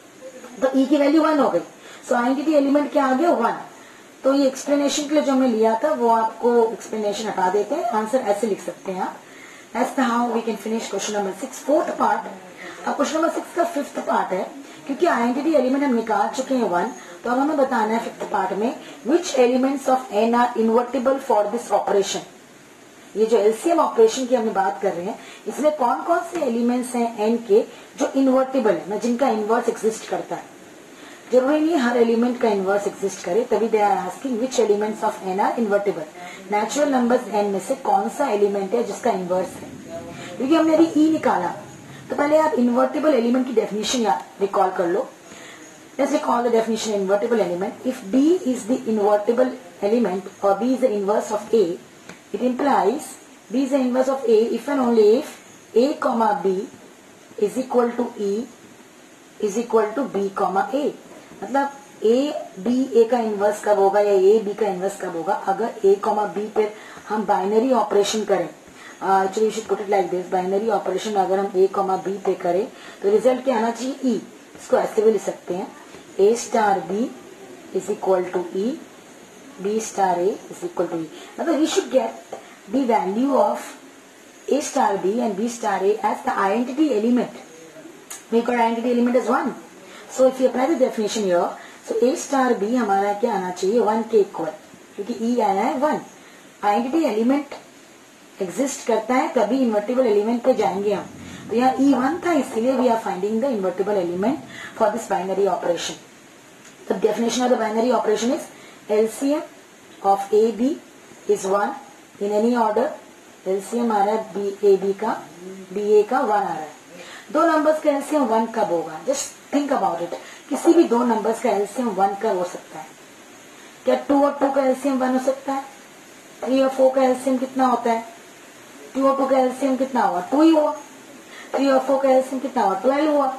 तो e की value one हो गई. सो identity element क्या आ गया? One. तो ये explanation के लिए जो हमने लिया था वो आपको एक्सप्लेनेशन हटा देते हैं, आंसर ऐसे लिख सकते हैं आप. That's the how we can finish question number six. Fourth part. अब क्वेश्चन नंबर सिक्स का फिफ्थ पार्ट है, क्योंकि आइडेंटिटी एलिमेंट हम निकाल चुके हैं वन, तो अब हमें बताना है फिफ्थ पार्ट में which elements of N are invertible for this operation. ये जो एलसीएम ऑपरेशन की हम बात कर रहे हैं, इसमें कौन कौन से एलिमेंट्स हैं एन के जो इन्वर्टिबल है, जिनका इन्वर्स एक्सिस्ट करता है. जरूरी नहीं हर एलिमेंट का इन्वर्स एक्सिस्ट करे, तभी they are asking which elements of N are invertible. Natural numbers N में से कौन सा एलिमेंट है जिसका इन्वर्स है. क्योंकि हमने अभी ई निकाला, तो पहले आप इन्वर्टिबल एलिमेंट की डेफिनेशन रिकॉल कर लो. Let's recall the definition of invertible element. If B is the invertible element or B is the inverse of A, it implies B is the inverse of A if and only if A comma B is equal to E is equal to B comma A. मतलब A B A का inverse कब होगा या A B का inverse कब होगा अगर A comma B पे हम बाइनरी ऑपरेशन करें. Actually you should put it like this. Binary operation अगर हम A comma B पे करें तो रिजल्ट क्या आना चाहिए? E. इसको ऐसे भी लिख सकते हैं A star B is equal to E, B star A is equal to E. Now we should get the value of A star B and B star A as the identity element. We got identity element as one. So if you apply the definition here, so A star B हमारा क्या आना चाहिए? One के equal, क्योंकि E आया है one. Identity element exist करता है तभी इन्वर्टिबल एलिमेंट पे जाएंगे हम. तो यहाँ E वन था, इसलिए we are finding the invertible element for this binary operation. The definition of the binary operation is L C M of A B is one in any order. L C M आ रहा है B A B का, B A का one आ रहा है. दो numbers का L C M वन कब होगा? Just think about it. किसी भी दो नंबर्स का L C M वन कब हो सकता है? क्या टू और टू का L C M वन हो सकता है? थ्री और फोर का L C M कितना होता है? टू और टू का L C M कितना हुआ? टू ही हुआ. थ्री और फोर का L C M कितना हुआ? ट्वेल्व हुआ.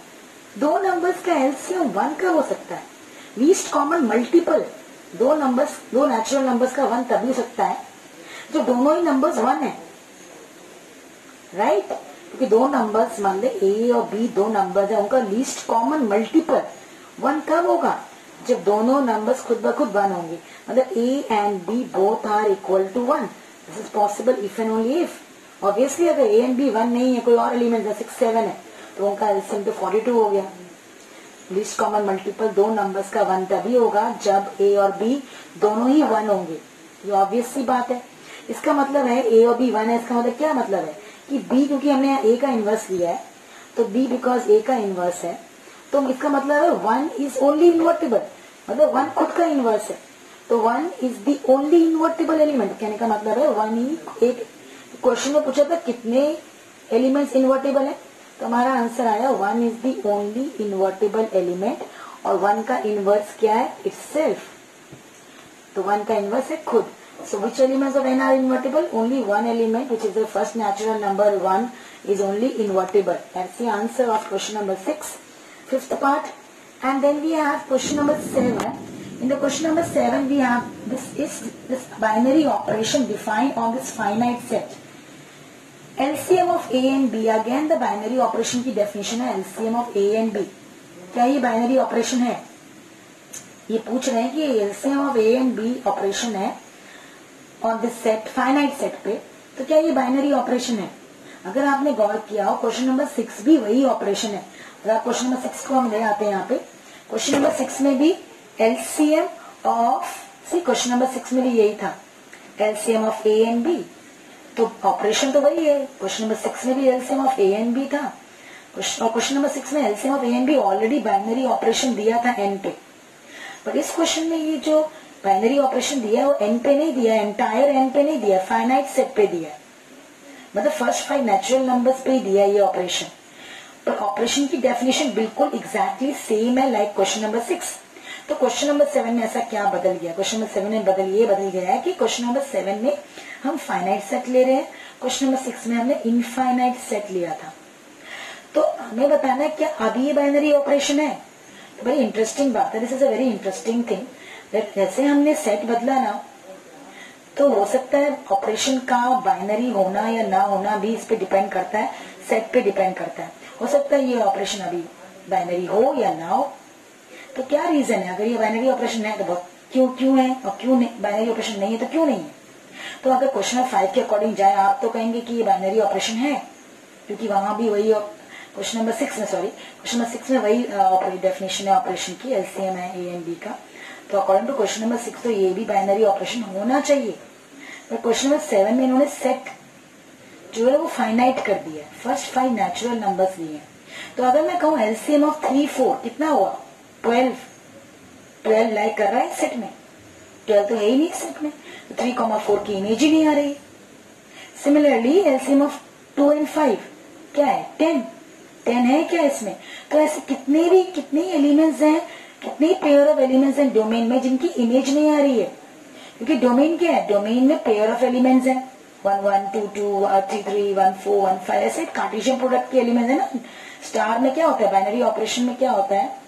दो नंबर्स का L C M वन कब हो सकता है? Least common multiple. दो नंबर्स, दो नेचुरल नंबर्स का वन तभी हो सकता है जो दोनों ही नंबर्स वन है, राइट right? क्योंकि दो नंबर्स मान ले ए और बी दो नंबर्स है, उनका लीस्ट कॉमन मल्टीपल वन कब होगा? जब दोनों नंबर्स खुद ब खुद वन होंगे. मतलब A and B both are equal to one. This is possible if and only if. Obviously अगर ए एंड बी वन नहीं है, कोई और एलिमेंट है सिक्स सेवन है, तो उनका एलसीएम तो फोर्टी टू हो गया. लीस्ट कॉमन मल्टीपल दो नंबर्स का वन तभी होगा जब ए और बी दोनों ही वन होंगे. ये ऑब्वियस सी बात है. इसका मतलब है ए और बी वन है. इसका मतलब क्या मतलब है कि बी, क्योंकि हमने ए का इन्वर्स लिया है, तो बी बिकॉज ए का इन्वर्स है, तो इसका मतलब है वन इज ओनली इन्वर्टिबल. मतलब वन खुद का इन्वर्स है, तो one is the only invertible element. कहने का मतलब है वन ही. एक क्वेश्चन में पूछा था कितने एलिमेंट्स इन्वर्टिबल है, तो हमारा आंसर आया one is the only invertible element. और वन का इन्वर्स क्या है? इटसेल्फ. तो वन का इन्वर्स है खुद. So which elements of N are invertible? Only one element which is the first natural number one is only invertible. That's the answer of question number six, fifth part. And then we have question number seven. In the question number seven, we have this is this binary operation defined on this finite set. L C M of A and B. Again the binary operation की definition है L C M of A and B. क्या ये binary operation है? ये पूछ रहे हैं कि L C M of A and B operation है on this set, finite set पे, तो क्या ये binary operation है? अगर आपने गौर किया हो क्वेश्चन नंबर सिक्स भी वही ऑपरेशन है. अगर आप क्वेश्चन नंबर सिक्स को हम ले आते हैं यहाँ पे, क्वेश्चन नंबर सिक्स में भी L C M of, see question number six में भी यही था, L C M of A and B. तो ऑपरेशन तो वही है. क्वेश्चन नंबर सिक्स में भी L C M of A and B था. और क्वेश्चन नंबर सिक्स में LCM of A and B already binary operation दिया था एन पे, बट इस क्वेश्चन में ये जो बाइनरी ऑपरेशन दिया है वो एन पे नहीं दिया, एंटायर एन पे नहीं दिया, फाइनाइट सेट पे दिया है, मतलब फर्स्ट फाइव नेचुरल नंबर्स पे ही दिया है ये ऑपरेशन। पर ऑपरेशन की डेफिनेशन बिल्कुल एग्जैक्टली सेम है लाइक क्वेश्चन नंबर सिक्स। तो क्वेश्चन नंबर सेवन में ऐसा क्या बदल गया? क्वेश्चन नंबर सेवन में बदल ये बदल गया है कि क्वेश्चन नंबर सेवन में हम फाइनाइट सेट ले रहे हैं, क्वेश्चन नंबर सिक्स में हमने इनफाइनाइट सेट लिया था। तो हमें बताना है क्या अभी ये बाइनरी ऑपरेशन है? तो बड़ी इंटरेस्टिंग बात है, this is a very interesting thing. जैसे हमने सेट बदला ना, तो हो सकता है ऑपरेशन का बाइनरी होना या ना होना भी इस पे डिपेंड करता है, सेट पे डिपेंड करता है। हो सकता है ये ऑपरेशन अभी बाइनरी हो या ना हो। तो क्या रीजन है? अगर ये बाइनरी ऑपरेशन है तो बहुत क्यों क्यों है, और क्यों नहीं बाइनरी ऑपरेशन नहीं है तो क्यों नहीं है? तो अगर क्वेश्चन नंबर फाइव के अकॉर्डिंग जाए आप तो कहेंगे कि ये बाइनरी ऑपरेशन है, क्योंकि वहां भी वही क्वेश्चन नंबर सिक्स में सॉरी क्वेश्चन नंबर सिक्स में वही डेफिनेशन है ऑपरेशन की, एलसीएम है ए एंड बी का। तो according to question number six तो ये भी बाइनरी ऑपरेशन होना चाहिए। पर क्वेश्चन नंबर सेवन में इन्होंने सेट जो है वो फाइनाइट कर दिया है, फर्स्ट फाइव नेचुरल नंबर्स लिए हैं। तो अगर मैं कहूं एलसीएम ऑफ थ्री फोर कितना हुआ? ट्वेल्व। ट्वेल्व लाइक कर रहा है सेट में, ट्वेल्व तो है ही नहीं सेट में, तो थ्री कॉमा फोर की इमेज ही नहीं आ रही। Similarly LCM of two and five क्या है? टेन। टेन है क्या इसमें? तो ऐसे कितने भी कितने एलिमेंट्स हैं, कितने पेयर ऑफ एलिमेंट्स हैं डोमेन में जिनकी इमेज नहीं आ रही है? क्योंकि डोमेन क्या है? डोमेन में पेयर ऑफ एलिमेंट्स हैं, one one two two three three one four one five, ऐसे कार्टेशियन प्रोडक्ट के एलिमेंट्स है ना। स्टार में क्या होता है? बाइनरी ऑपरेशन में क्या होता है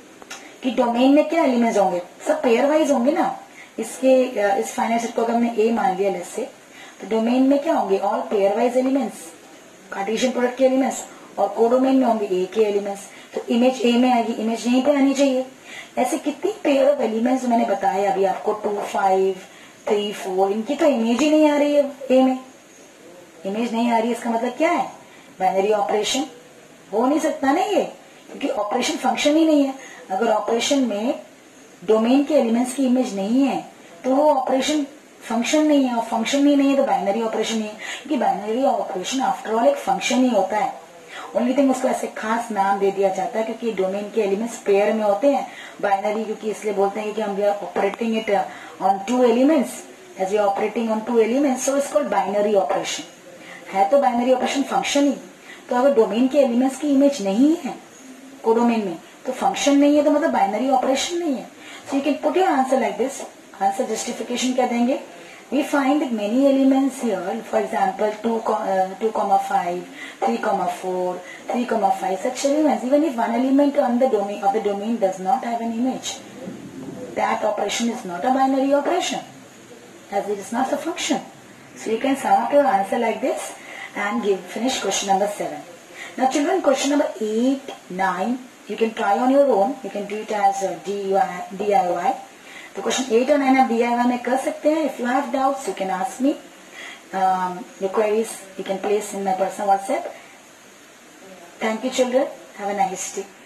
कि डोमेन में क्या एलिमेंट्स होंगे? सब पेयर वाइज होंगे ना। इसके इस फाइनाइट सेट को अगर हमने ए मान लिया लेट्स से, तो डोमेन में क्या होंगे? All pair wise elements, Cartesian product के एलिमेंट्स, और कोडोमेन में होंगे ए के एलिमेंट्स। तो इमेज ए में आएगी, इमेज यहीं पे आनी चाहिए। ऐसे कितनी पेयर ऑफ एलिमेंट्स मैंने बताया अभी आपको, टू फाइव थ्री फोर, इनकी तो इमेज ही नहीं आ रही है ए में। इमेज नहीं आ रही है इसका मतलब क्या है? बाइनरी ऑपरेशन हो नहीं सकता ना ये, क्योंकि ऑपरेशन फंक्शन ही नहीं है। अगर ऑपरेशन में डोमेन के एलिमेंट्स की इमेज नहीं है तो वो ऑपरेशन फंक्शन नहीं है, और फंक्शन ही नहीं है तो बाइनरी ऑपरेशन नहीं है। क्योंकि बाइनरी ऑपरेशन आफ्टर ऑल एक फंक्शन ही होता है। ओनली थिंग उसको ऐसे खास नाम दे दिया जाता है क्योंकि डोमेन के एलिमेंट्स पेयर में होते हैं। बाइनरी क्योंकि इसलिए बोलते हैं कि हम we are operating it on two elements, as we are operating on two elements, so it's called binary operation. है तो बाइनरी ऑपरेशन फंक्शन ही। तो अगर डोमेन के एलिमेंट्स की इमेज नहीं है कोडोमेन में तो फंक्शन नहीं है, तो मतलब बाइनरी ऑपरेशन नहीं है। So you can put your answer like this. Answer justification क्या देंगे? We find that many elements here, for example, two, uh, two comma five, three comma four, three comma five, such elements, even if one element on the domain of the domain does not have an image, that operation is not a binary operation, as it is not a function. So you can sum up your answer like this and give finish question number seven. Now children, question number eight, nine, you can try on your own. You can do it as a D I Y. तो question eight और nine आप D I Y में कर सकते हैं। If you have doubts you can ask me, your queries you can place in my personal WhatsApp. Thank you children, have a nice day.